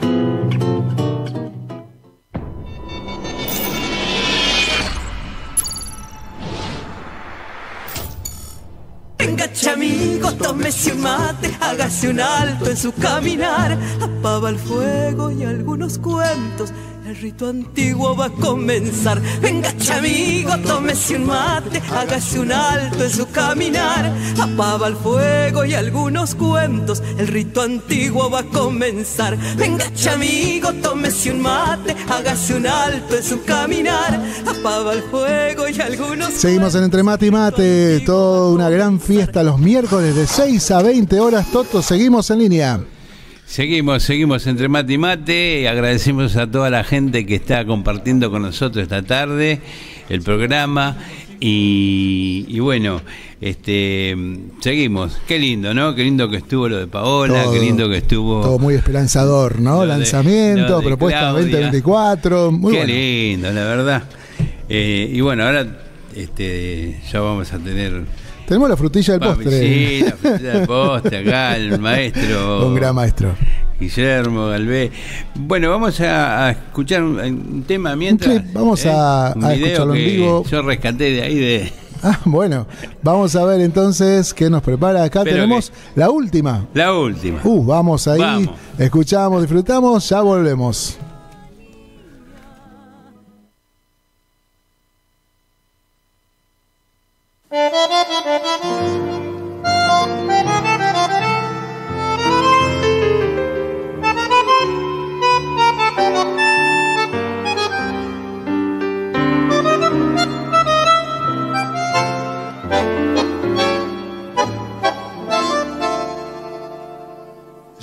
Venga, chamigo, tómese un mate, hágase un alto en su caminar. Apaga el fuego y algunos cuentos, el rito antiguo va a comenzar. Venga, chamigo, tómese un mate, hágase un alto en su caminar. Apaga el fuego y algunos cuentos, el rito antiguo va a comenzar. Venga, chamigo, tómese un mate, hágase un alto en su caminar. Apaga el fuego y algunos... Seguimos en Entre Mate y Mate, toda una gran fiesta los miércoles de 6 a 20 horas. Toto, seguimos en línea. Seguimos entre mate y mate. Agradecemos a toda la gente que está compartiendo con nosotros esta tarde el programa. Y bueno, seguimos. Qué lindo, ¿no? Qué lindo que estuvo lo de Paola, todo, qué lindo que estuvo. Todo muy esperanzador, ¿no? Lanzamiento, propuesta Claudia. 2024. Muy qué bueno. lindo, la verdad. Y bueno, ahora ya vamos a tener... Tenemos la frutilla del postre. Sí, la frutilla del postre, acá el maestro. Un gran maestro. Guillermo Galvé. Bueno, vamos a escuchar un tema mientras. Vamos a escucharlo en vivo. Yo rescaté de ahí de. Bueno, vamos a ver entonces qué nos prepara. Acá tenemos la última. La última. Vamos ahí. Vamos. Escuchamos, disfrutamos, ya volvemos.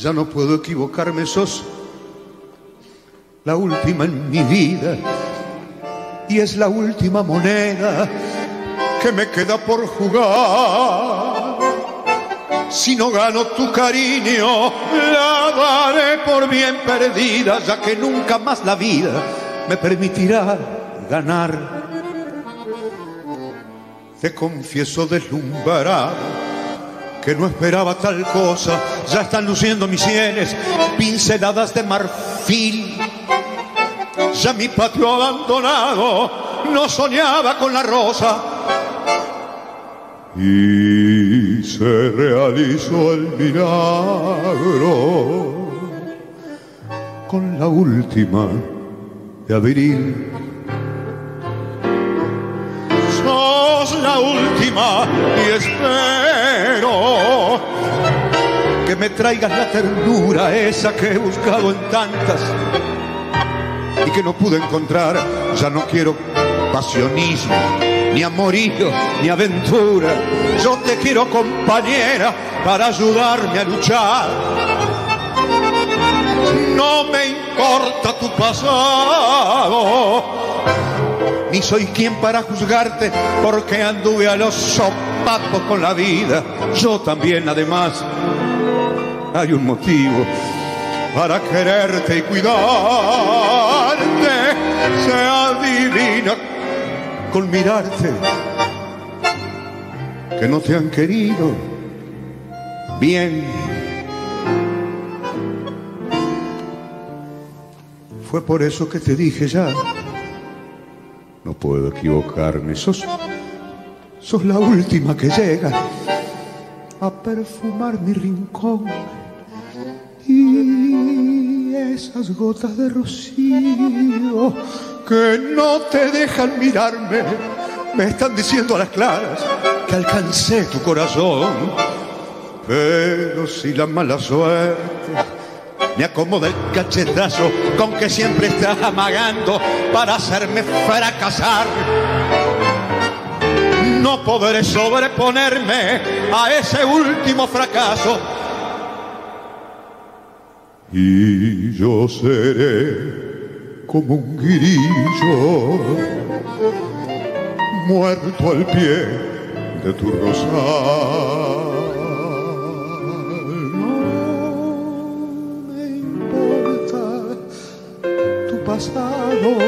ya no puedo equivocarme, sos la última en mi vida y es la última moneda que me queda por jugar. Si no gano tu cariño, la daré por bien perdida, ya que nunca más la vida me permitirá ganar. Te confieso deslumbrado que no esperaba tal cosa. Ya están luciendo mis sienes, pinceladas de marfil. Ya mi patio abandonado no soñaba con la rosa. Y se realizó el milagro con la última de abril. Sos la última y espero que me traigas la ternura esa que he buscado en tantas y que no pude encontrar. Ya no quiero pasionismo, ni amorío, ni aventura. Yo te quiero compañera para ayudarme a luchar. No me importa tu pasado, ni soy quien para juzgarte, porque anduve a los sopapos con la vida. Yo también, además, hay un motivo para quererte y cuidarte. Se adivina con mirarte que no te han querido bien. Fue por eso que te dije ya, no puedo equivocarme, sos la última que llega a perfumar mi rincón. Y esas gotas de rocío que no te dejan mirarme me están diciendo a las claras que alcancé tu corazón. Pero si la mala suerte me acomoda el cachetazo con que siempre estás amagando para hacerme fracasar, no podré sobreponerme a ese último fracaso. Y yo seré como un grillo muerto al pie de tu rosal. No me importa tu pasado,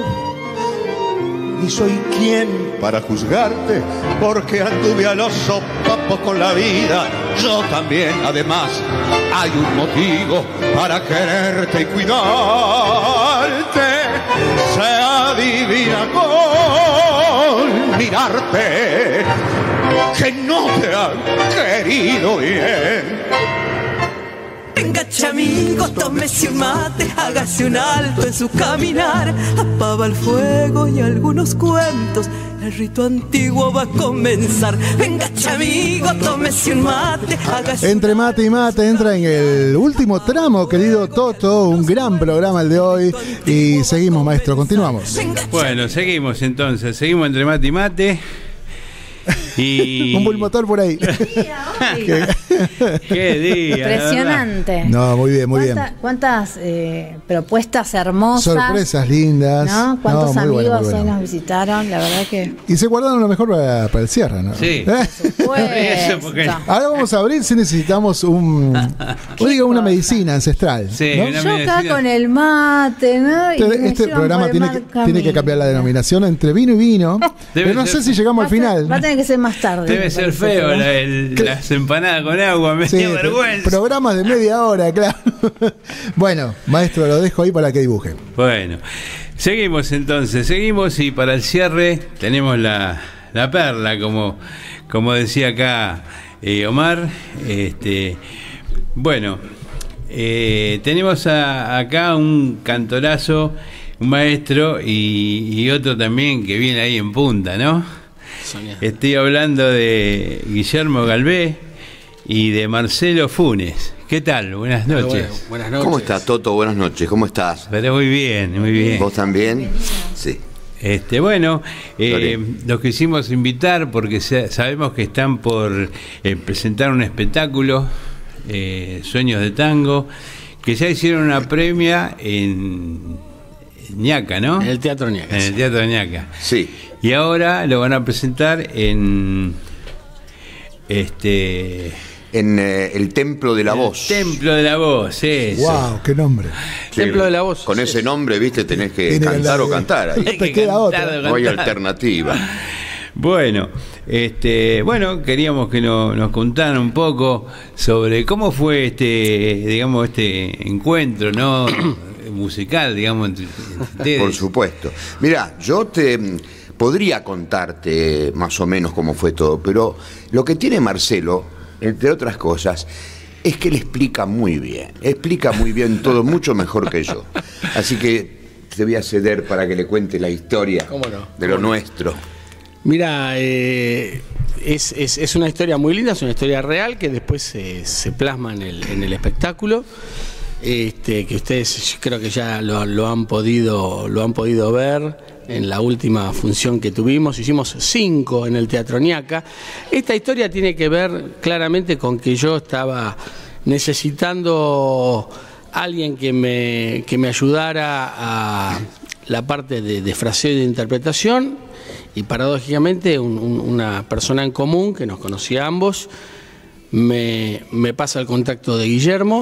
ni soy quien para juzgarte, porque anduve a los sopapos con la vida. Yo también, además, hay un motivo para quererte y cuidarte. Se adivina con mirarte que no te han querido bien. Venga, chamigos, tómese un mate, hágase un alto en su caminar. Apaga el fuego y algunos cuentos, el rito antiguo va a comenzar. Venga, chamigo, tómese un mate, hágase. Entre mate y mate entra en el último tramo, querido Toto. Un gran programa el de hoy. Y seguimos, maestro, continuamos. Bueno, seguimos entonces. Seguimos entre mate y mate. Y... un pulmotor por ahí. Qué día. Impresionante. No, muy bien, muy bien. ¿Cuántas propuestas hermosas? Sorpresas lindas. ¿No? ¿Cuántos amigos bueno. hoy nos visitaron? La verdad que... Y se guardaron lo mejor para el cierre, ¿no? Sí. Ahora vamos a abrir si necesitamos una medicina ancestral. Sí, ¿no? una Yo medicina. acá con el mate, ¿no? Este programa tiene que cambiar la denominación entre vino y vino. Pero no sé si llegamos al final. Va a tener que ser más tarde. Debe ser feo las empanadas con agua, me da vergüenza. Programas de media hora, claro. Bueno, maestro, lo dejo ahí para que dibuje. Bueno, seguimos entonces, y para el cierre tenemos la perla, como decía acá Omar. Bueno, tenemos acá un cantorazo, un maestro y otro también que viene ahí en punta, ¿no? Estoy hablando de Guillermo Galvé y de Marcelo Funes. ¿Qué tal? Buenas noches. Buenas noches. ¿Cómo estás, Toto? Buenas noches. ¿Cómo estás? Pero muy bien, muy bien. ¿Vos también? Sí. Bueno, los quisimos invitar porque sabemos que están por presentar un espectáculo Sueños de Tango, que ya hicieron una premia en Ñaca, ¿no? En el Teatro Ñaca. En el Teatro Ñaca. Sí. Y ahora lo van a presentar en el Templo de la Voz. Templo de la Voz, eso. Wow, qué nombre. Sí, Templo de la Voz. Con ese nombre, viste, tenés que cantar o cantar. Ahí. No te queda otra. No hay alternativa. Bueno, bueno, queríamos que nos contaran un poco sobre cómo fue este encuentro, ¿no? Musical, digamos, entre ustedes. Por supuesto. Mirá, yo podría contarte más o menos cómo fue todo, pero lo que tiene Marcelo, entre otras cosas, es que él explica muy bien todo, mucho mejor que yo. Así que te voy a ceder para que le cuente la historia de lo nuestro. Mira, es una historia muy linda, es una historia real que después se plasma en el espectáculo, que ustedes creo que ya lo han podido ver en la última función que tuvimos. Hicimos 5 en el Teatro Ñaca. Esta historia tiene que ver claramente con que yo estaba necesitando alguien que me ayudara a la parte de fraseo y de interpretación. Y paradójicamente una persona en común que nos conocía a ambos me pasa el contacto de Guillermo,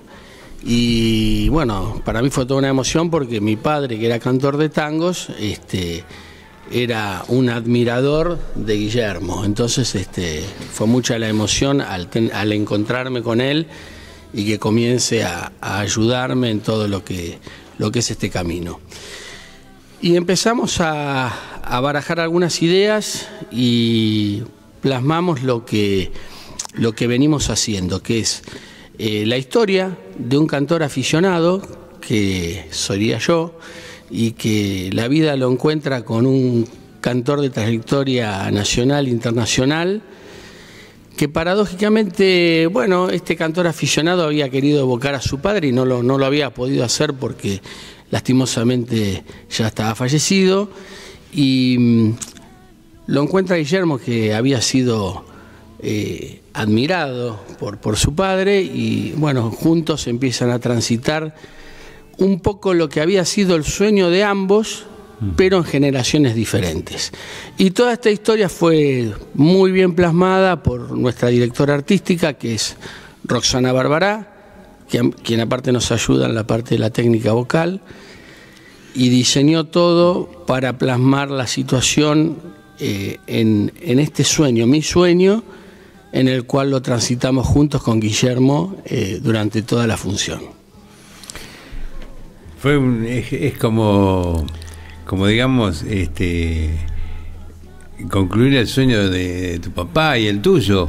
y bueno, para mí fue toda una emoción porque mi padre, que era cantor de tangos, era un admirador de Guillermo. Entonces fue mucha la emoción al encontrarme con él y que comience a ayudarme en todo lo que es este camino. Y empezamos a barajar algunas ideas y plasmamos lo que venimos haciendo, que es la historia de un cantor aficionado, que sería yo, y que la vida lo encuentra con un cantor de trayectoria nacional e internacional, que paradójicamente, bueno, este cantor aficionado había querido evocar a su padre y no lo había podido hacer porque lastimosamente ya estaba fallecido, y lo encuentra Guillermo, que había sido admirado por su padre, y bueno, juntos empiezan a transitar un poco lo que había sido el sueño de ambos, pero en generaciones diferentes. Y toda esta historia fue muy bien plasmada por nuestra directora artística, que es Roxana Barbará, quien aparte nos ayuda en la parte de la técnica vocal, y diseñó todo para plasmar la situación en este sueño, mi sueño, en el cual lo transitamos juntos con Guillermo durante toda la función. Es como digamos, concluir el sueño de tu papá y el tuyo.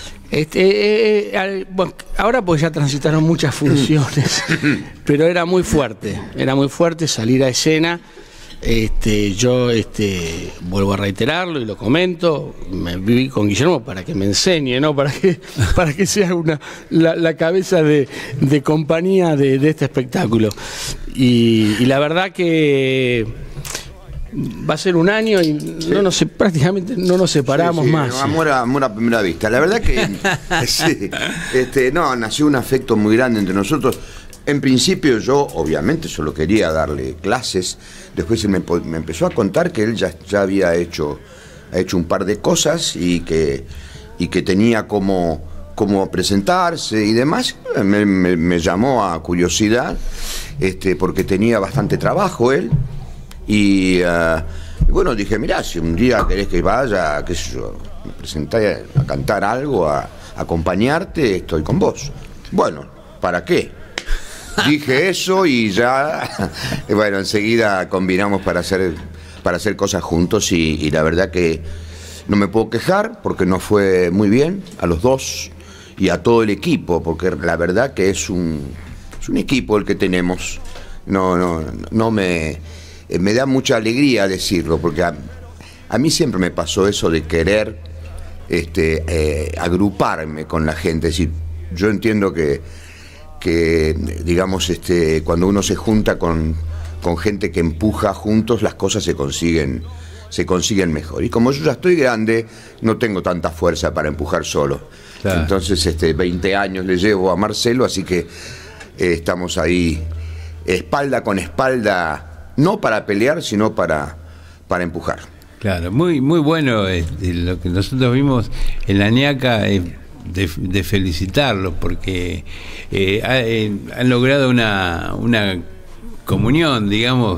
Bueno, ahora pues ya transitaron muchas funciones, pero era muy fuerte salir a escena. Yo vuelvo a reiterarlo y lo comento, me viví con Guillermo para que me enseñe, ¿no? para que sea la cabeza de compañía de este espectáculo. Y la verdad que va a ser un año y prácticamente no nos separamos más. Amor a primera vista. La verdad que sí, nació un afecto muy grande entre nosotros. En principio yo obviamente solo quería darle clases. Después él me empezó a contar que él ya había hecho un par de cosas y que tenía como presentarse y demás. Me llamó a curiosidad, porque tenía bastante trabajo él. Y bueno, dije, mirá, si un día querés que vaya, qué sé yo, me presenté a cantar algo, a acompañarte, estoy con vos. Bueno, ¿para qué? Dije eso y ya, bueno, enseguida combinamos para hacer cosas juntos, y la verdad que no me puedo quejar porque nos fue muy bien a los dos y a todo el equipo, porque la verdad que es un equipo el que tenemos. No me da mucha alegría decirlo, porque a mí siempre me pasó eso de querer agruparme con la gente. Es decir, yo entiendo que digamos, cuando uno se junta con gente que empuja juntos, las cosas se consiguen se consiguen mejor. Y como yo ya estoy grande, no tengo tanta fuerza para empujar solo. Claro. Entonces 20 años le llevo a Marcelo, así que estamos ahí espalda con espalda, no para pelear, sino para empujar. Claro, muy bueno lo que nosotros vimos en la ñaca, de felicitarlos, porque han logrado una comunión, digamos,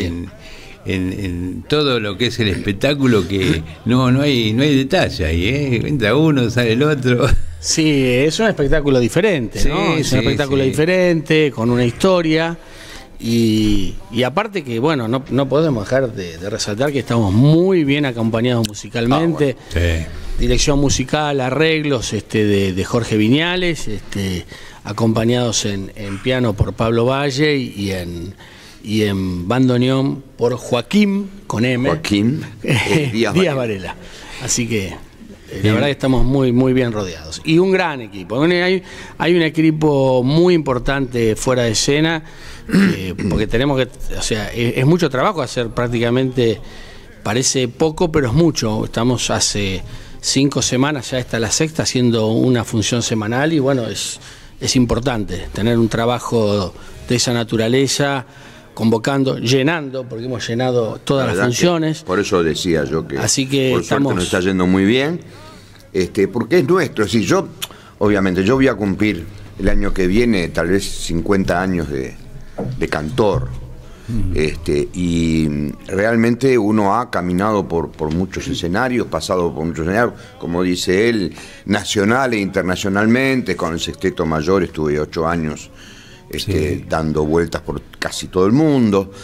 en todo lo que es el espectáculo, que no hay detalle ahí, entra uno, sale el otro. Sí, es un espectáculo diferente, ¿no? Es un espectáculo diferente, con una historia. Y aparte que, bueno, no podemos dejar de resaltar que estamos muy bien acompañados musicalmente. Dirección musical, arreglos de Jorge Viñales, acompañados en piano por Pablo Valle y en bandoneón por Joaquín, con M. Joaquín Díaz Varela. Así que la verdad que estamos muy bien rodeados. Y un gran equipo. Hay un equipo muy importante fuera de escena, porque tenemos que, o sea, es mucho trabajo hacer, prácticamente parece poco, pero es mucho. Estamos hace 5 semanas, ya está la sexta, haciendo una función semanal, y bueno, es importante tener un trabajo de esa naturaleza, convocando, llenando, porque hemos llenado todas las funciones. Por eso decía yo que, así que por suerte nos está yendo muy bien, porque es nuestro. Si yo, obviamente, yo voy a cumplir el año que viene tal vez 50 años de cantor, y realmente uno ha caminado por muchos escenarios, pasado por muchos escenarios, como dice él, nacional e internacionalmente. Con el Sexteto Mayor estuve 8 años dando vueltas por casi todo el mundo,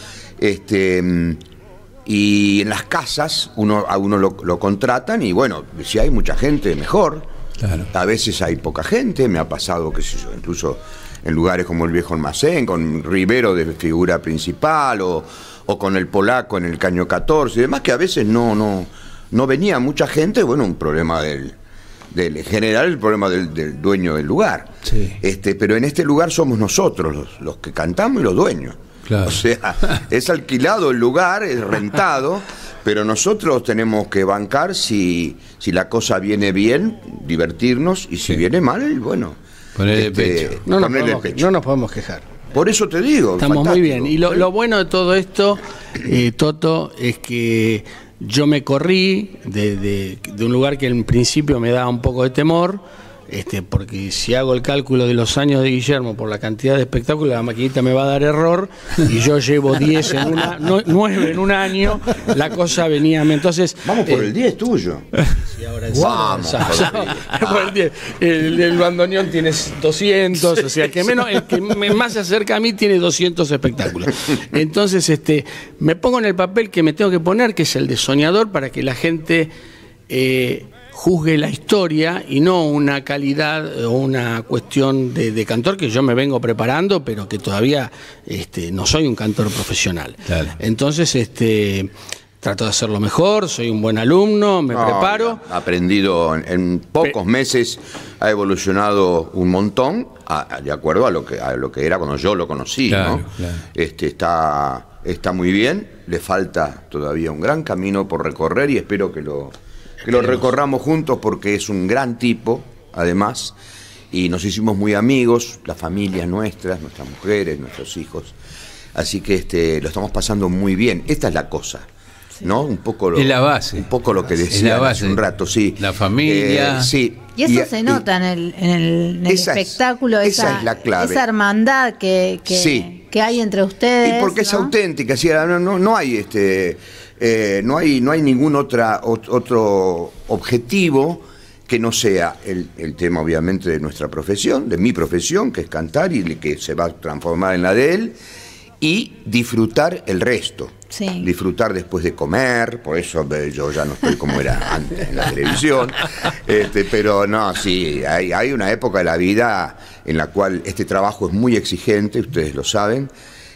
y en las casas a uno lo contratan, y bueno, si hay mucha gente, mejor. Claro. A veces hay poca gente, me ha pasado, qué sé yo, incluso en lugares como el Viejo Almacén, con Rivero de figura principal, o con el Polaco en el Caño 14 y demás, que a veces no venía mucha gente. Bueno, un problema en general, el problema del dueño del lugar. Sí. Pero en este lugar somos nosotros los que cantamos y los dueños. Claro. O sea, es alquilado el lugar, es rentado, pero nosotros tenemos que bancar si la cosa viene bien, divertirnos, y si viene mal, bueno, poner el pecho. No nos podemos quejar. Por eso te digo. Estamos fantástico. Muy bien. Y lo bueno de todo esto, Toto, es que yo me corrí de un lugar que en principio me daba un poco de temor, porque si hago el cálculo de los años de Guillermo por la cantidad de espectáculos, la maquinita me va a dar error, y yo llevo 9 en un año, la cosa venía. Entonces, vamos por el 10 tuyo. Sí, ahora vamos por el 10. El bandoneón tiene 200, o sea, el que más se acerca a mí tiene 200 espectáculos. Entonces, me pongo en el papel que me tengo que poner, que es el de soñador, para que la gente juzgue la historia y no una calidad o una cuestión de cantor, que yo me vengo preparando, pero que todavía no soy un cantor profesional. Claro. Entonces, trato de hacerlo mejor, soy un buen alumno, me preparo. Ha aprendido en pocos meses, ha evolucionado un montón, de acuerdo a lo que era cuando yo lo conocí. Claro, ¿no? Claro. Está muy bien, le falta todavía un gran camino por recorrer, y espero que lo recorramos juntos, porque es un gran tipo, además, y nos hicimos muy amigos, las familias nuestras mujeres, nuestros hijos, así que lo estamos pasando muy bien. Esta es la cosa, ¿no? Un poco es la base. Un poco lo que decía hace un rato, sí. La familia. Sí. Y eso se nota en el espectáculo, esa es la clave. Esa hermandad que hay entre ustedes. Y porque, ¿no?, es auténtica, ¿sí? No hay no hay ningún otro objetivo que no sea el tema, obviamente, de nuestra profesión, de mi profesión, que es cantar, y que se va a transformar en la de él, y disfrutar el resto. Sí. Disfrutar después de comer, por eso yo ya no estoy como era antes en la televisión, pero no, sí, hay una época de la vida en la cual este trabajo es muy exigente, ustedes lo saben,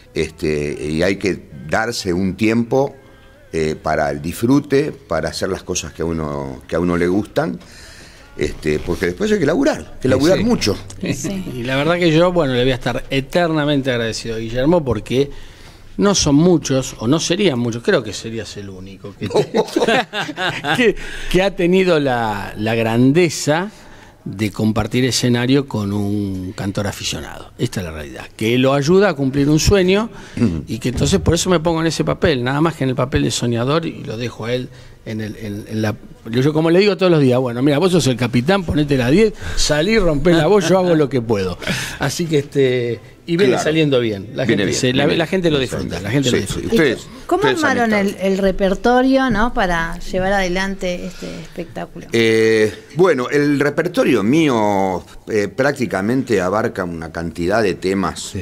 y hay que darse un tiempo para el disfrute, para hacer las cosas que a uno le gustan, porque después hay que laburar mucho. Sí. Y la verdad que yo, le voy a estar eternamente agradecido a Guillermo, porque no son muchos, o no serían muchos, creo que serías el único que ha tenido la grandeza de compartir escenario con un cantor aficionado. Esta es la realidad, que lo ayuda a cumplir un sueño y que entonces por eso me pongo en ese papel, nada más que en el papel de soñador, y lo dejo a él en la... Yo como le digo todos los días, bueno, mira, vos sos el capitán, ponete la 10, salí, rompé la voz, yo hago lo que puedo. Así que y viene saliendo bien. La gente lo disfruta. La gente lo disfruta. ¿Cómo armaron el repertorio, ¿no?, para llevar adelante este espectáculo? Bueno, el repertorio mío prácticamente abarca una cantidad de temas.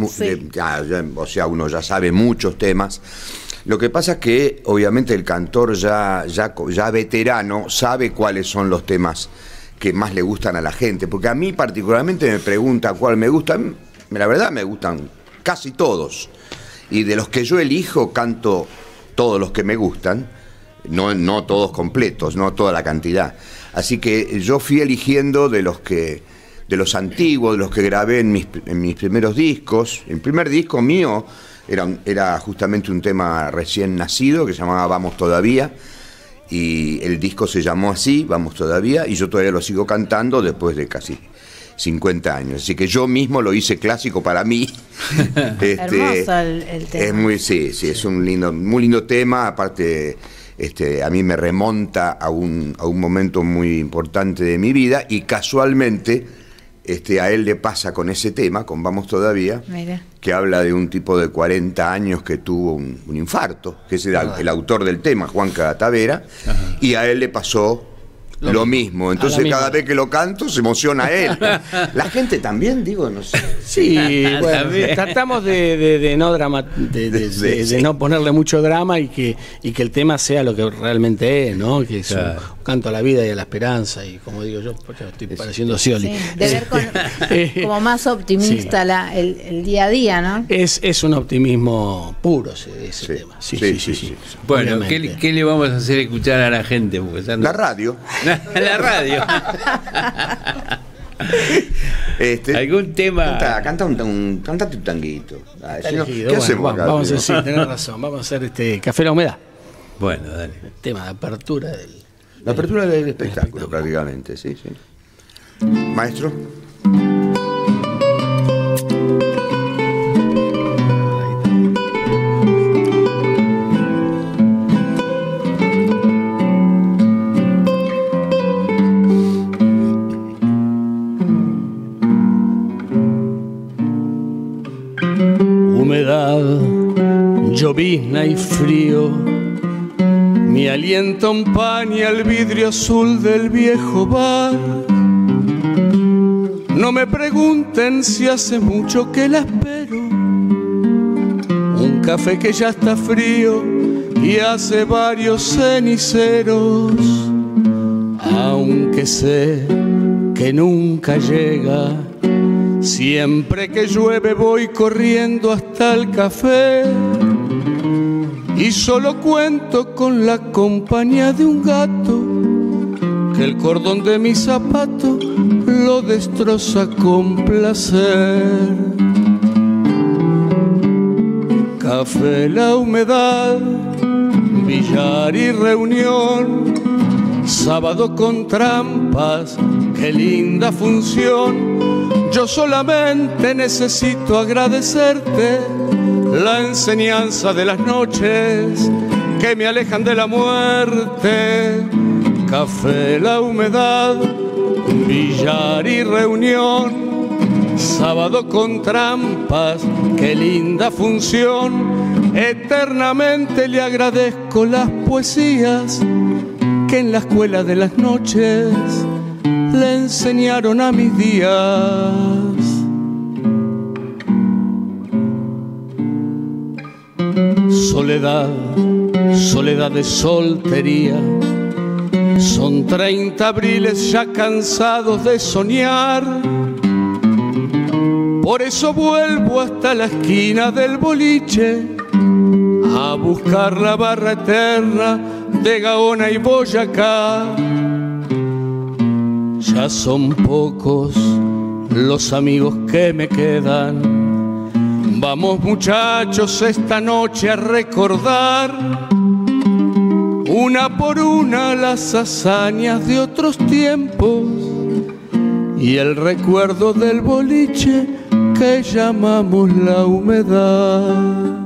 O sea, uno ya sabe muchos temas. Lo que pasa es que obviamente el cantor ya veterano sabe cuáles son los temas que más le gustan a la gente, porque a mí particularmente me pregunta cuál me gustan. La verdad me gustan casi todos, y de los que yo elijo canto todos los que me gustan, no todos completos, no toda la cantidad. Así que yo fui eligiendo de los antiguos, de los que grabé en mis primeros discos. El primer disco mío era justamente un tema recién nacido que se llamaba Vamos Todavía, y el disco se llamó así, Vamos Todavía, y yo todavía lo sigo cantando después de casi 50 años. Así que yo mismo lo hice clásico para mí. Hermoso el tema. Es es un muy lindo tema. Aparte, a mí me remonta a un momento muy importante de mi vida, y casualmente a él le pasa con ese tema, con Vamos Todavía. Mira. Que habla de un tipo de 40 años que tuvo un infarto, que es el autor del tema, Juanca Tavera. Ajá. Y a él le pasó lo mismo. Entonces cada vez que lo canto se emociona él. La gente también, digo, no sé. Sí, bueno, tratamos de no ponerle mucho drama, y que el tema sea lo que realmente es, ¿no? Que es un canto a la vida y a la esperanza, y como digo yo, porque estoy pareciendo Scioli. Sí, de ver como más optimista el día a día, ¿no? Es un optimismo puro ese tema. Sí. Bueno, ¿qué le vamos a hacer escuchar a la gente? La radio. La radio. ¿Algún tema? Cántate un tanguito. ¿Qué hacemos acá? Vamos a decir, tenés razón. Vamos a hacer Café La Humedad. Bueno, dale. El tema de apertura del espectáculo, prácticamente, sí. Maestro. Llovizna y frío, mi aliento empaña el vidrio azul del viejo bar. No me pregunten si hace mucho que la espero, un café que ya está frío y hace varios ceniceros. Aunque sé que nunca llega, siempre que llueve voy corriendo hasta el café, y solo cuento con la compañía de un gato que el cordón de mi zapato lo destroza con placer. Café La Humedad, billar y reunión, sábado con trampas, qué linda función. Yo solamente necesito agradecerte la enseñanza de las noches que me alejan de la muerte. Café La Humedad, billar y reunión, sábado con trampas, qué linda función. Eternamente le agradezco las poesías que en la escuela de las noches le enseñaron a mis días. Soledad, soledad de soltería, son 30 abriles ya cansados de soñar. Por eso vuelvo hasta la esquina del boliche a buscar la barra eterna de Gaona y Boyacá. Ya son pocos los amigos que me quedan, Vamos muchachos esta noche a recordar una por una las hazañas de otros tiempos y el recuerdo del boliche que llamamos la humedad.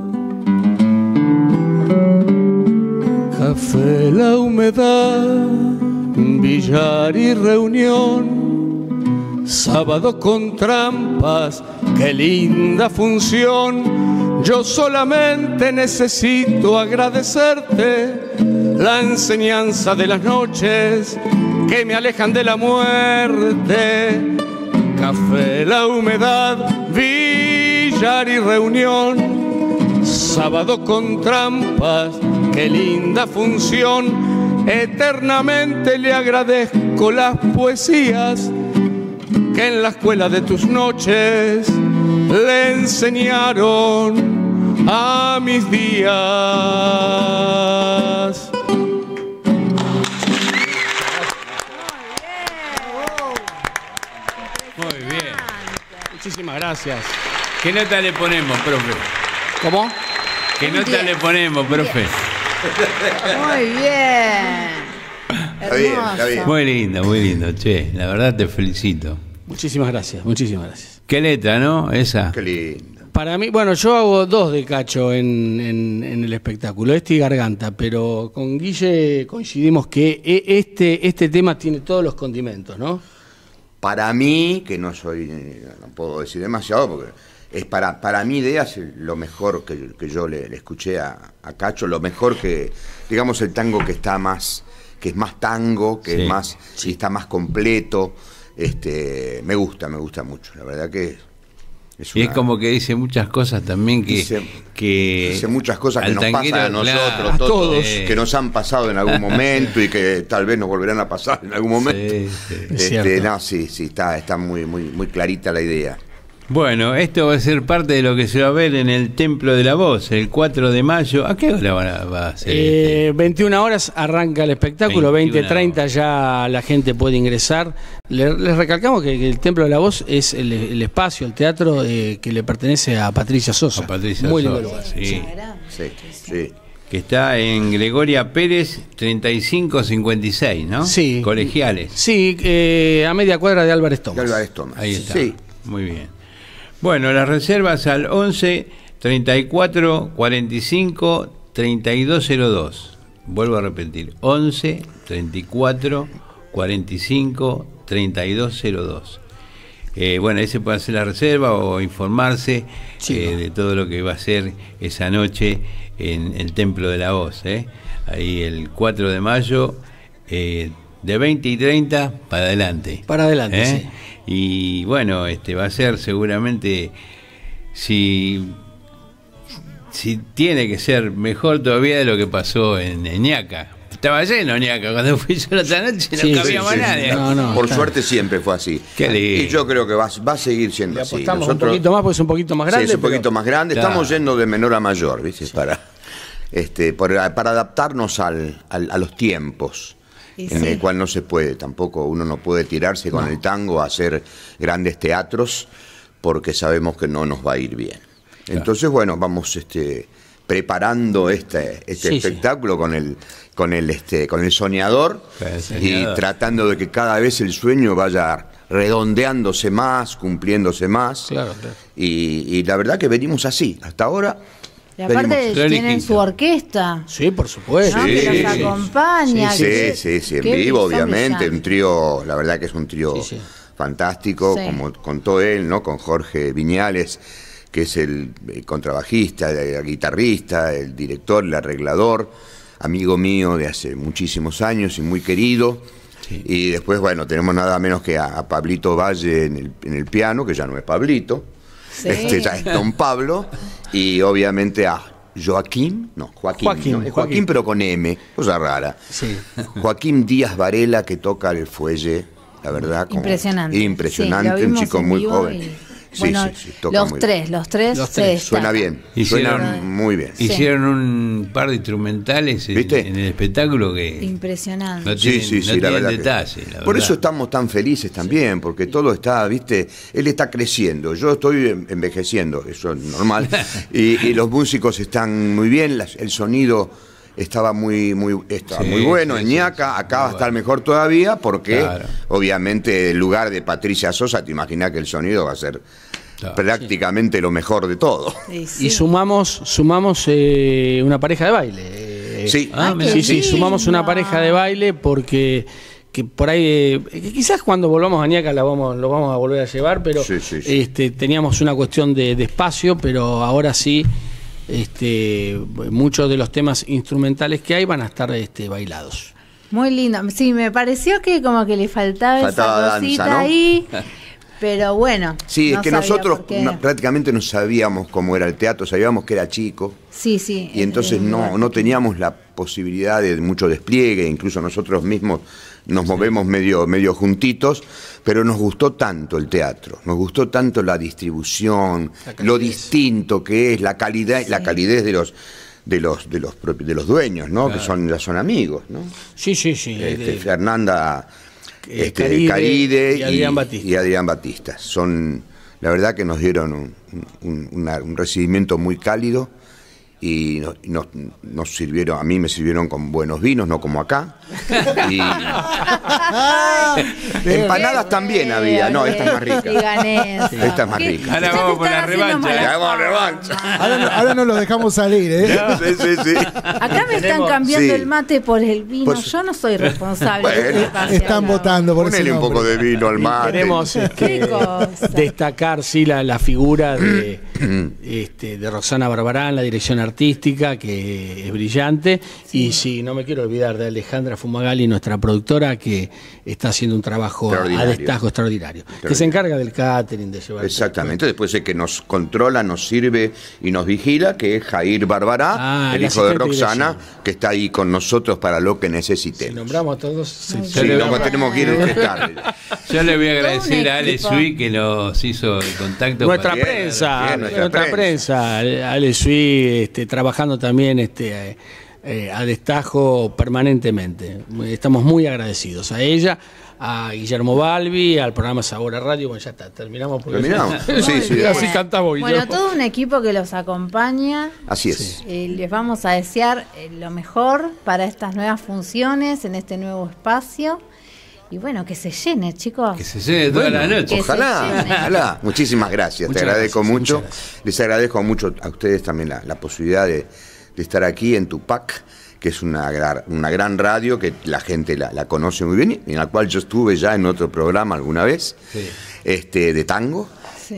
Café, la humedad, billar y reunión, sábado con trampas, qué linda función. Yo solamente necesito agradecerte la enseñanza de las noches que me alejan de la muerte. Café, la humedad, billar y reunión, sábado con trampas, qué linda función. Eternamente le agradezco las poesías que en la escuela de tus noches le enseñaron a mis días. Muy bien. Muchísimas gracias. ¿Qué nota le ponemos, profe? ¿Cómo? ¿Qué nota le ponemos, profe? Muy bien. Está bien, está bien. Muy lindo, che. La verdad te felicito. Muchísimas gracias, muchísimas gracias. Qué letra, ¿no? Esa. Qué lindo. Para mí, bueno, yo hago dos de Cacho en el espectáculo, y Garganta, pero con Guille coincidimos que este tema tiene todos los condimentos, ¿no? Para mí, que no puedo decir demasiado, porque es para mi idea es lo mejor que yo le escuché a Cacho, lo mejor que, digamos, el tango que es más tango, que sí, es más, sí, está más completo. Me gusta mucho, la verdad que y es como que dice muchas cosas también dice muchas cosas que nos pasan a nosotros, claro, a todos, que nos han pasado en algún momento y que tal vez nos volverán a pasar en algún momento. Sí. Está muy clarita la idea. Bueno, esto va a ser parte de lo que se va a ver en el Templo de la Voz, el 4 de mayo. ¿A qué hora va a ser? 21 horas arranca el espectáculo, 20:30 ya la gente puede ingresar. Les recalcamos que el Templo de la Voz es el espacio, el teatro que le pertenece a Patricia Sosa. Muy lindo lugar. Sí. Que está en Gregoria Pérez 3556, ¿no? Sí. Colegiales. Sí, a media cuadra de Álvarez Thomas. Ahí está. Sí. Muy bien. Bueno, las reservas al 11 34 45 3202. Vuelvo a repetir, 11 34 45 3202. Bueno, ahí se puede hacer la reserva o informarse de todo lo que va a ser esa noche en el Templo de la Voz. Ahí el 4 de mayo, de 20:30 para adelante. Para adelante, sí. Y bueno, va a ser seguramente, si tiene que ser mejor todavía de lo que pasó en Ñaca. Estaba lleno Ñaca cuando fui yo la otra noche, no cabía más nadie. Por suerte siempre fue así. Y yo creo que va a seguir siendo así. Nosotros, un poquito más porque es un poquito más grande. Sí, es un poquito más grande. Claro. Estamos yendo de menor a mayor, ¿viste? Sí. Para adaptarnos a los tiempos. En el cual no se puede, tampoco uno no puede tirarse con el tango a hacer grandes teatros porque sabemos que no nos va a ir bien. Claro. Entonces, bueno, vamos preparando este espectáculo con el soñador y tratando de que cada vez el sueño vaya redondeándose más, cumpliéndose más. Claro. Y la verdad que venimos así, hasta ahora. Y aparte tienen su orquesta. Sí, por supuesto. ¿No? Que los acompaña. Sí, en vivo, obviamente. Un trío, la verdad que es un trío fantástico, como contó él, ¿no? Con Jorge Viñales, que es el contrabajista, el guitarrista, el director, el arreglador, amigo mío de hace muchísimos años y muy querido. Sí. Y después, bueno, tenemos nada menos que a Pablito Valle en el piano, que ya no es Pablito. Sí. Ya es Don Pablo, y obviamente a Joaquín, pero con M, cosa rara. Sí. Joaquín Díaz Varela, que toca el fuelle, la verdad. Impresionante. Impresionante, un chico muy joven. Bueno, los tres. Suena bien, suena muy bien. Hicieron un par de instrumentales en el espectáculo que... Impresionante. No tienen, la verdad. Por eso estamos tan felices también, porque todo está, ¿viste? Él está creciendo, yo estoy envejeciendo, eso es normal, y los músicos están muy bien, el sonido estaba muy bueno en Ñaca, acá va a estar mejor todavía, porque obviamente en lugar de Patricia Sosa, te imaginas que el sonido va a ser prácticamente lo mejor de todo. Y sumamos una pareja de baile. Sumamos una pareja de baile porque que por ahí quizás cuando volvamos a Ñaca lo vamos a volver a llevar, pero teníamos una cuestión de espacio, pero ahora sí muchos de los temas instrumentales que hay van a estar bailados. Muy lindo. Sí, me pareció que como que le faltaba esa cosita danza, ¿no? Ahí. Pero bueno. Sí, es que nosotros prácticamente no sabíamos cómo era el teatro, sabíamos que era chico. Sí. Y entonces no teníamos la posibilidad de mucho despliegue, incluso nosotros mismos nos movemos medio juntitos, pero nos gustó tanto el teatro, nos gustó tanto la distribución, lo distinto que es, la calidez de los dueños, ¿no? Claro. Que son amigos, ¿no? Sí. Fernanda Caride y Adrián Batista. Son, la verdad que nos dieron un recibimiento muy cálido y nos sirvieron, a mí me sirvieron con buenos vinos, no como acá. Y empanadas también había, no, esta es más rica. Esta es más rica. Ahora vamos por la revancha. Ahora no los dejamos salir, ¿eh? Sí. Acá me están cambiando el mate por el vino. Yo no soy responsable. Están votando por Ponele un poco de vino al mate. Queremos destacar la figura de Roxana Barbarán, la dirección artística, que es brillante. Y no me quiero olvidar de Alejandra Fumagalli, nuestra productora, que está haciendo un trabajo a destajo extraordinario. Que se encarga del catering, de llevar. Exactamente, después el que nos controla, nos sirve y nos vigila, que es Jair Barbará, el hijo de Roxana, que está ahí con nosotros para lo que necesitemos. Si nombramos a todos, tenemos que ir esta tarde. Yo le voy a agradecer a Ale Sui que nos hizo el contacto. Nuestra prensa, Ale Sui, trabajando también a destajo permanentemente. Estamos muy agradecidos a ella, a Guillermo Balbi, al programa Sabor a Radio. Bueno, ya está, terminamos. Sí. Así cantamos, Guillermo. Bueno, todo un equipo que los acompaña. Así es. Les vamos a desear lo mejor para estas nuevas funciones, en este nuevo espacio. Y bueno, que se llene, chicos. Que se llene toda la noche. Ojalá. Muchísimas gracias. Te agradezco mucho. Les agradezco mucho a ustedes también la posibilidad de estar aquí en Tupac, que es una gran radio que la gente la conoce muy bien, en la cual yo estuve ya en otro programa alguna vez, de tango. Sí.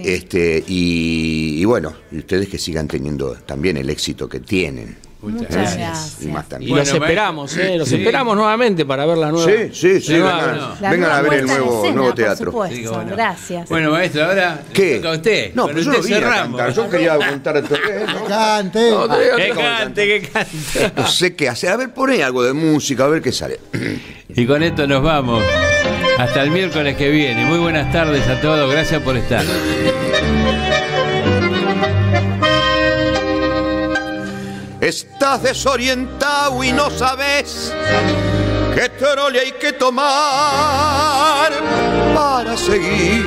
Y bueno, y ustedes que sigan teniendo también el éxito que tienen. Muchas gracias. Y más también. Y los esperamos, los esperamos nuevamente para ver la nueva. Sí, vengan a ver el nuevo teatro. Por supuesto, gracias. Bueno, maestro, ahora ¿qué? Toca a usted. No, pero yo no vine a cantar, yo quería contar esto. Que cante. No sé qué hacer. A ver, poné algo de música, a ver qué sale. Y con esto nos vamos. Hasta el miércoles que viene. Muy buenas tardes a todos. Gracias por estar. Estás desorientado y no sabes qué trole hay que tomar para seguir.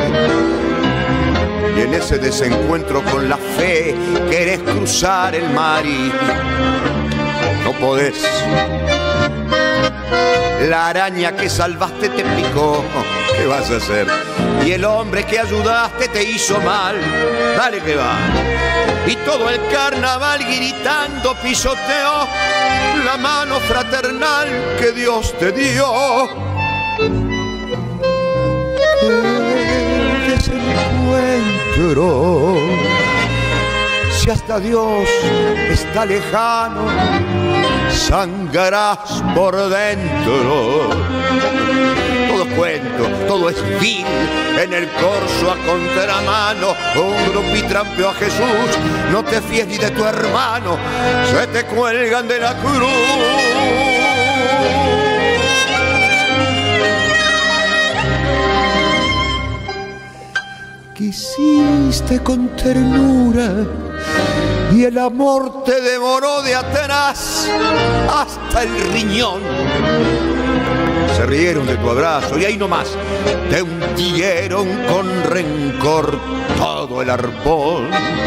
Y en ese desencuentro con la fe querés cruzar el mar y no podés. La araña que salvaste te picó, ¿qué vas a hacer? Y el hombre que ayudaste te hizo mal, dale que va. Y todo el carnaval gritando pisoteó la mano fraternal que Dios te dio. El desencuentro, si hasta Dios está lejano, sangrarás por dentro. Todo es cuento, todo es vil. En el corso a contramano, un grupi trampeó a Jesús. No te fíes ni de tu hermano, se te cuelgan de la cruz. quisiste con ternura y el amor te devoró de atrás hasta el riñón. Se rieron de tu abrazo y ahí nomás te hundieron con rencor todo el arpón.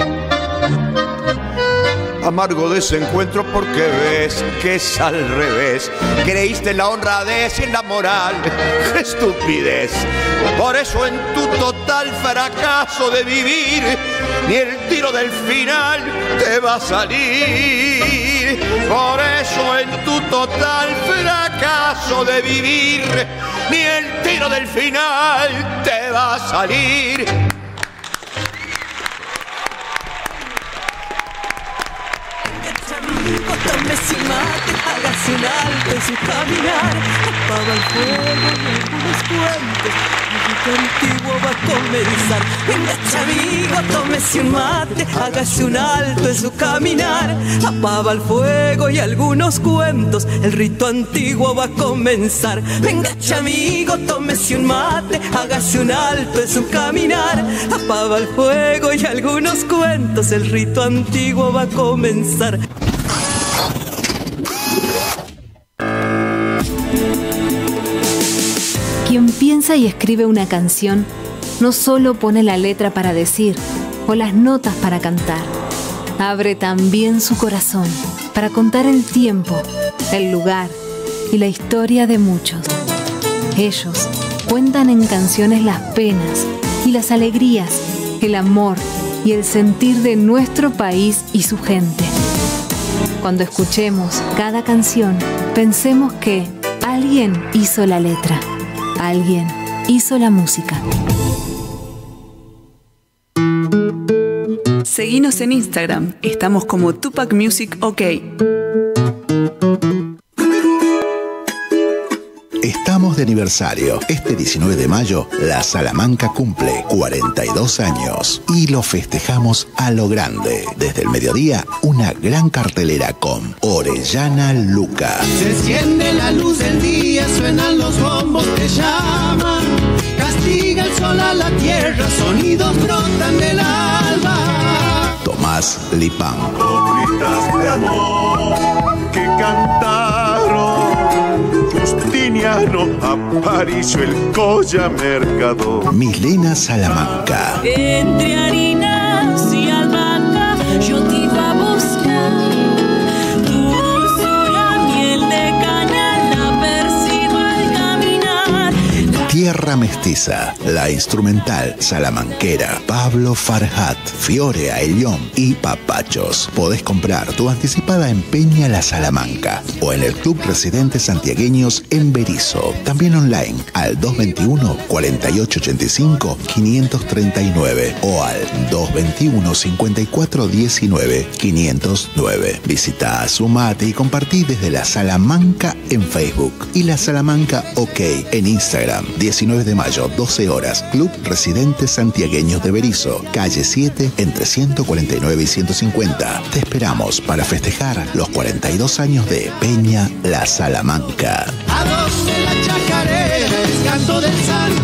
Amargo desencuentro porque ves que es al revés. Creíste en la honradez y en la moral. ¡Qué estupidez! Por eso en tu total fracaso de vivir, ni el tiro del final te va a salir. Por eso en tu total fracaso de vivir, ni el tiro del final te va a salir. Tome sin mate, hágase un alto en su caminar, apaga el fuego y algunos cuentos, el rito antiguo va a comenzar. Venga, chamigo, tómese un mate, hágase un alto en su caminar, apaga el fuego y algunos cuentos, el rito antiguo va a comenzar. Venga, chamigo, tómese un mate, hágase un alto en su caminar, apaga el fuego y algunos cuentos, el rito antiguo va a comenzar. Quien piensa y escribe una canción no solo pone la letra para decir o las notas para cantar, abre también su corazón para contar el tiempo, el lugar y la historia de muchos. Ellos cuentan en canciones las penas y las alegrías, el amor y el sentir de nuestro país y su gente. Cuando escuchemos cada canción, pensemos que alguien hizo la letra. Alguien hizo la música. Seguinos en Instagram. Estamos como Tupac Music OK. Estamos de aniversario. Este 19 de mayo, la Salamanca cumple 42 años y lo festejamos a lo grande. Desde el mediodía, una gran cartelera con Orellana Luca. Se enciende la luz del día, suenan los bombos que llaman. Castiga el sol a la tierra, sonidos brotan del alba. Tomás Lipán. Cobritas de amor que cantaron Justiniano, Aparicio, el Colla Mercado. Milena Salamanca. Entre harinas y albahaca yo te iba a buscar. Tu dulzura, miel de caña, la percibo al caminar. Tierra Mestiza, la instrumental salamanquera Pablo Farhat, Fiore Aelión y Papachos. Podés comprar tu anticipada en Peña La Salamanca o en el Club Residentes Santiagueños en Berisso. También online al 221-4885-539 o al 221-5419-509. Visita, sumate y compartí desde La Salamanca en Facebook y La Salamanca OK en Instagram. 19 de mayo, 12 horas, Club Residentes Santiagueños de Berisso, calle 7, entre 149 y 150. Te esperamos para festejar los 42 años de Peña La Salamanca. A 12 la chacarera, el canto del santo.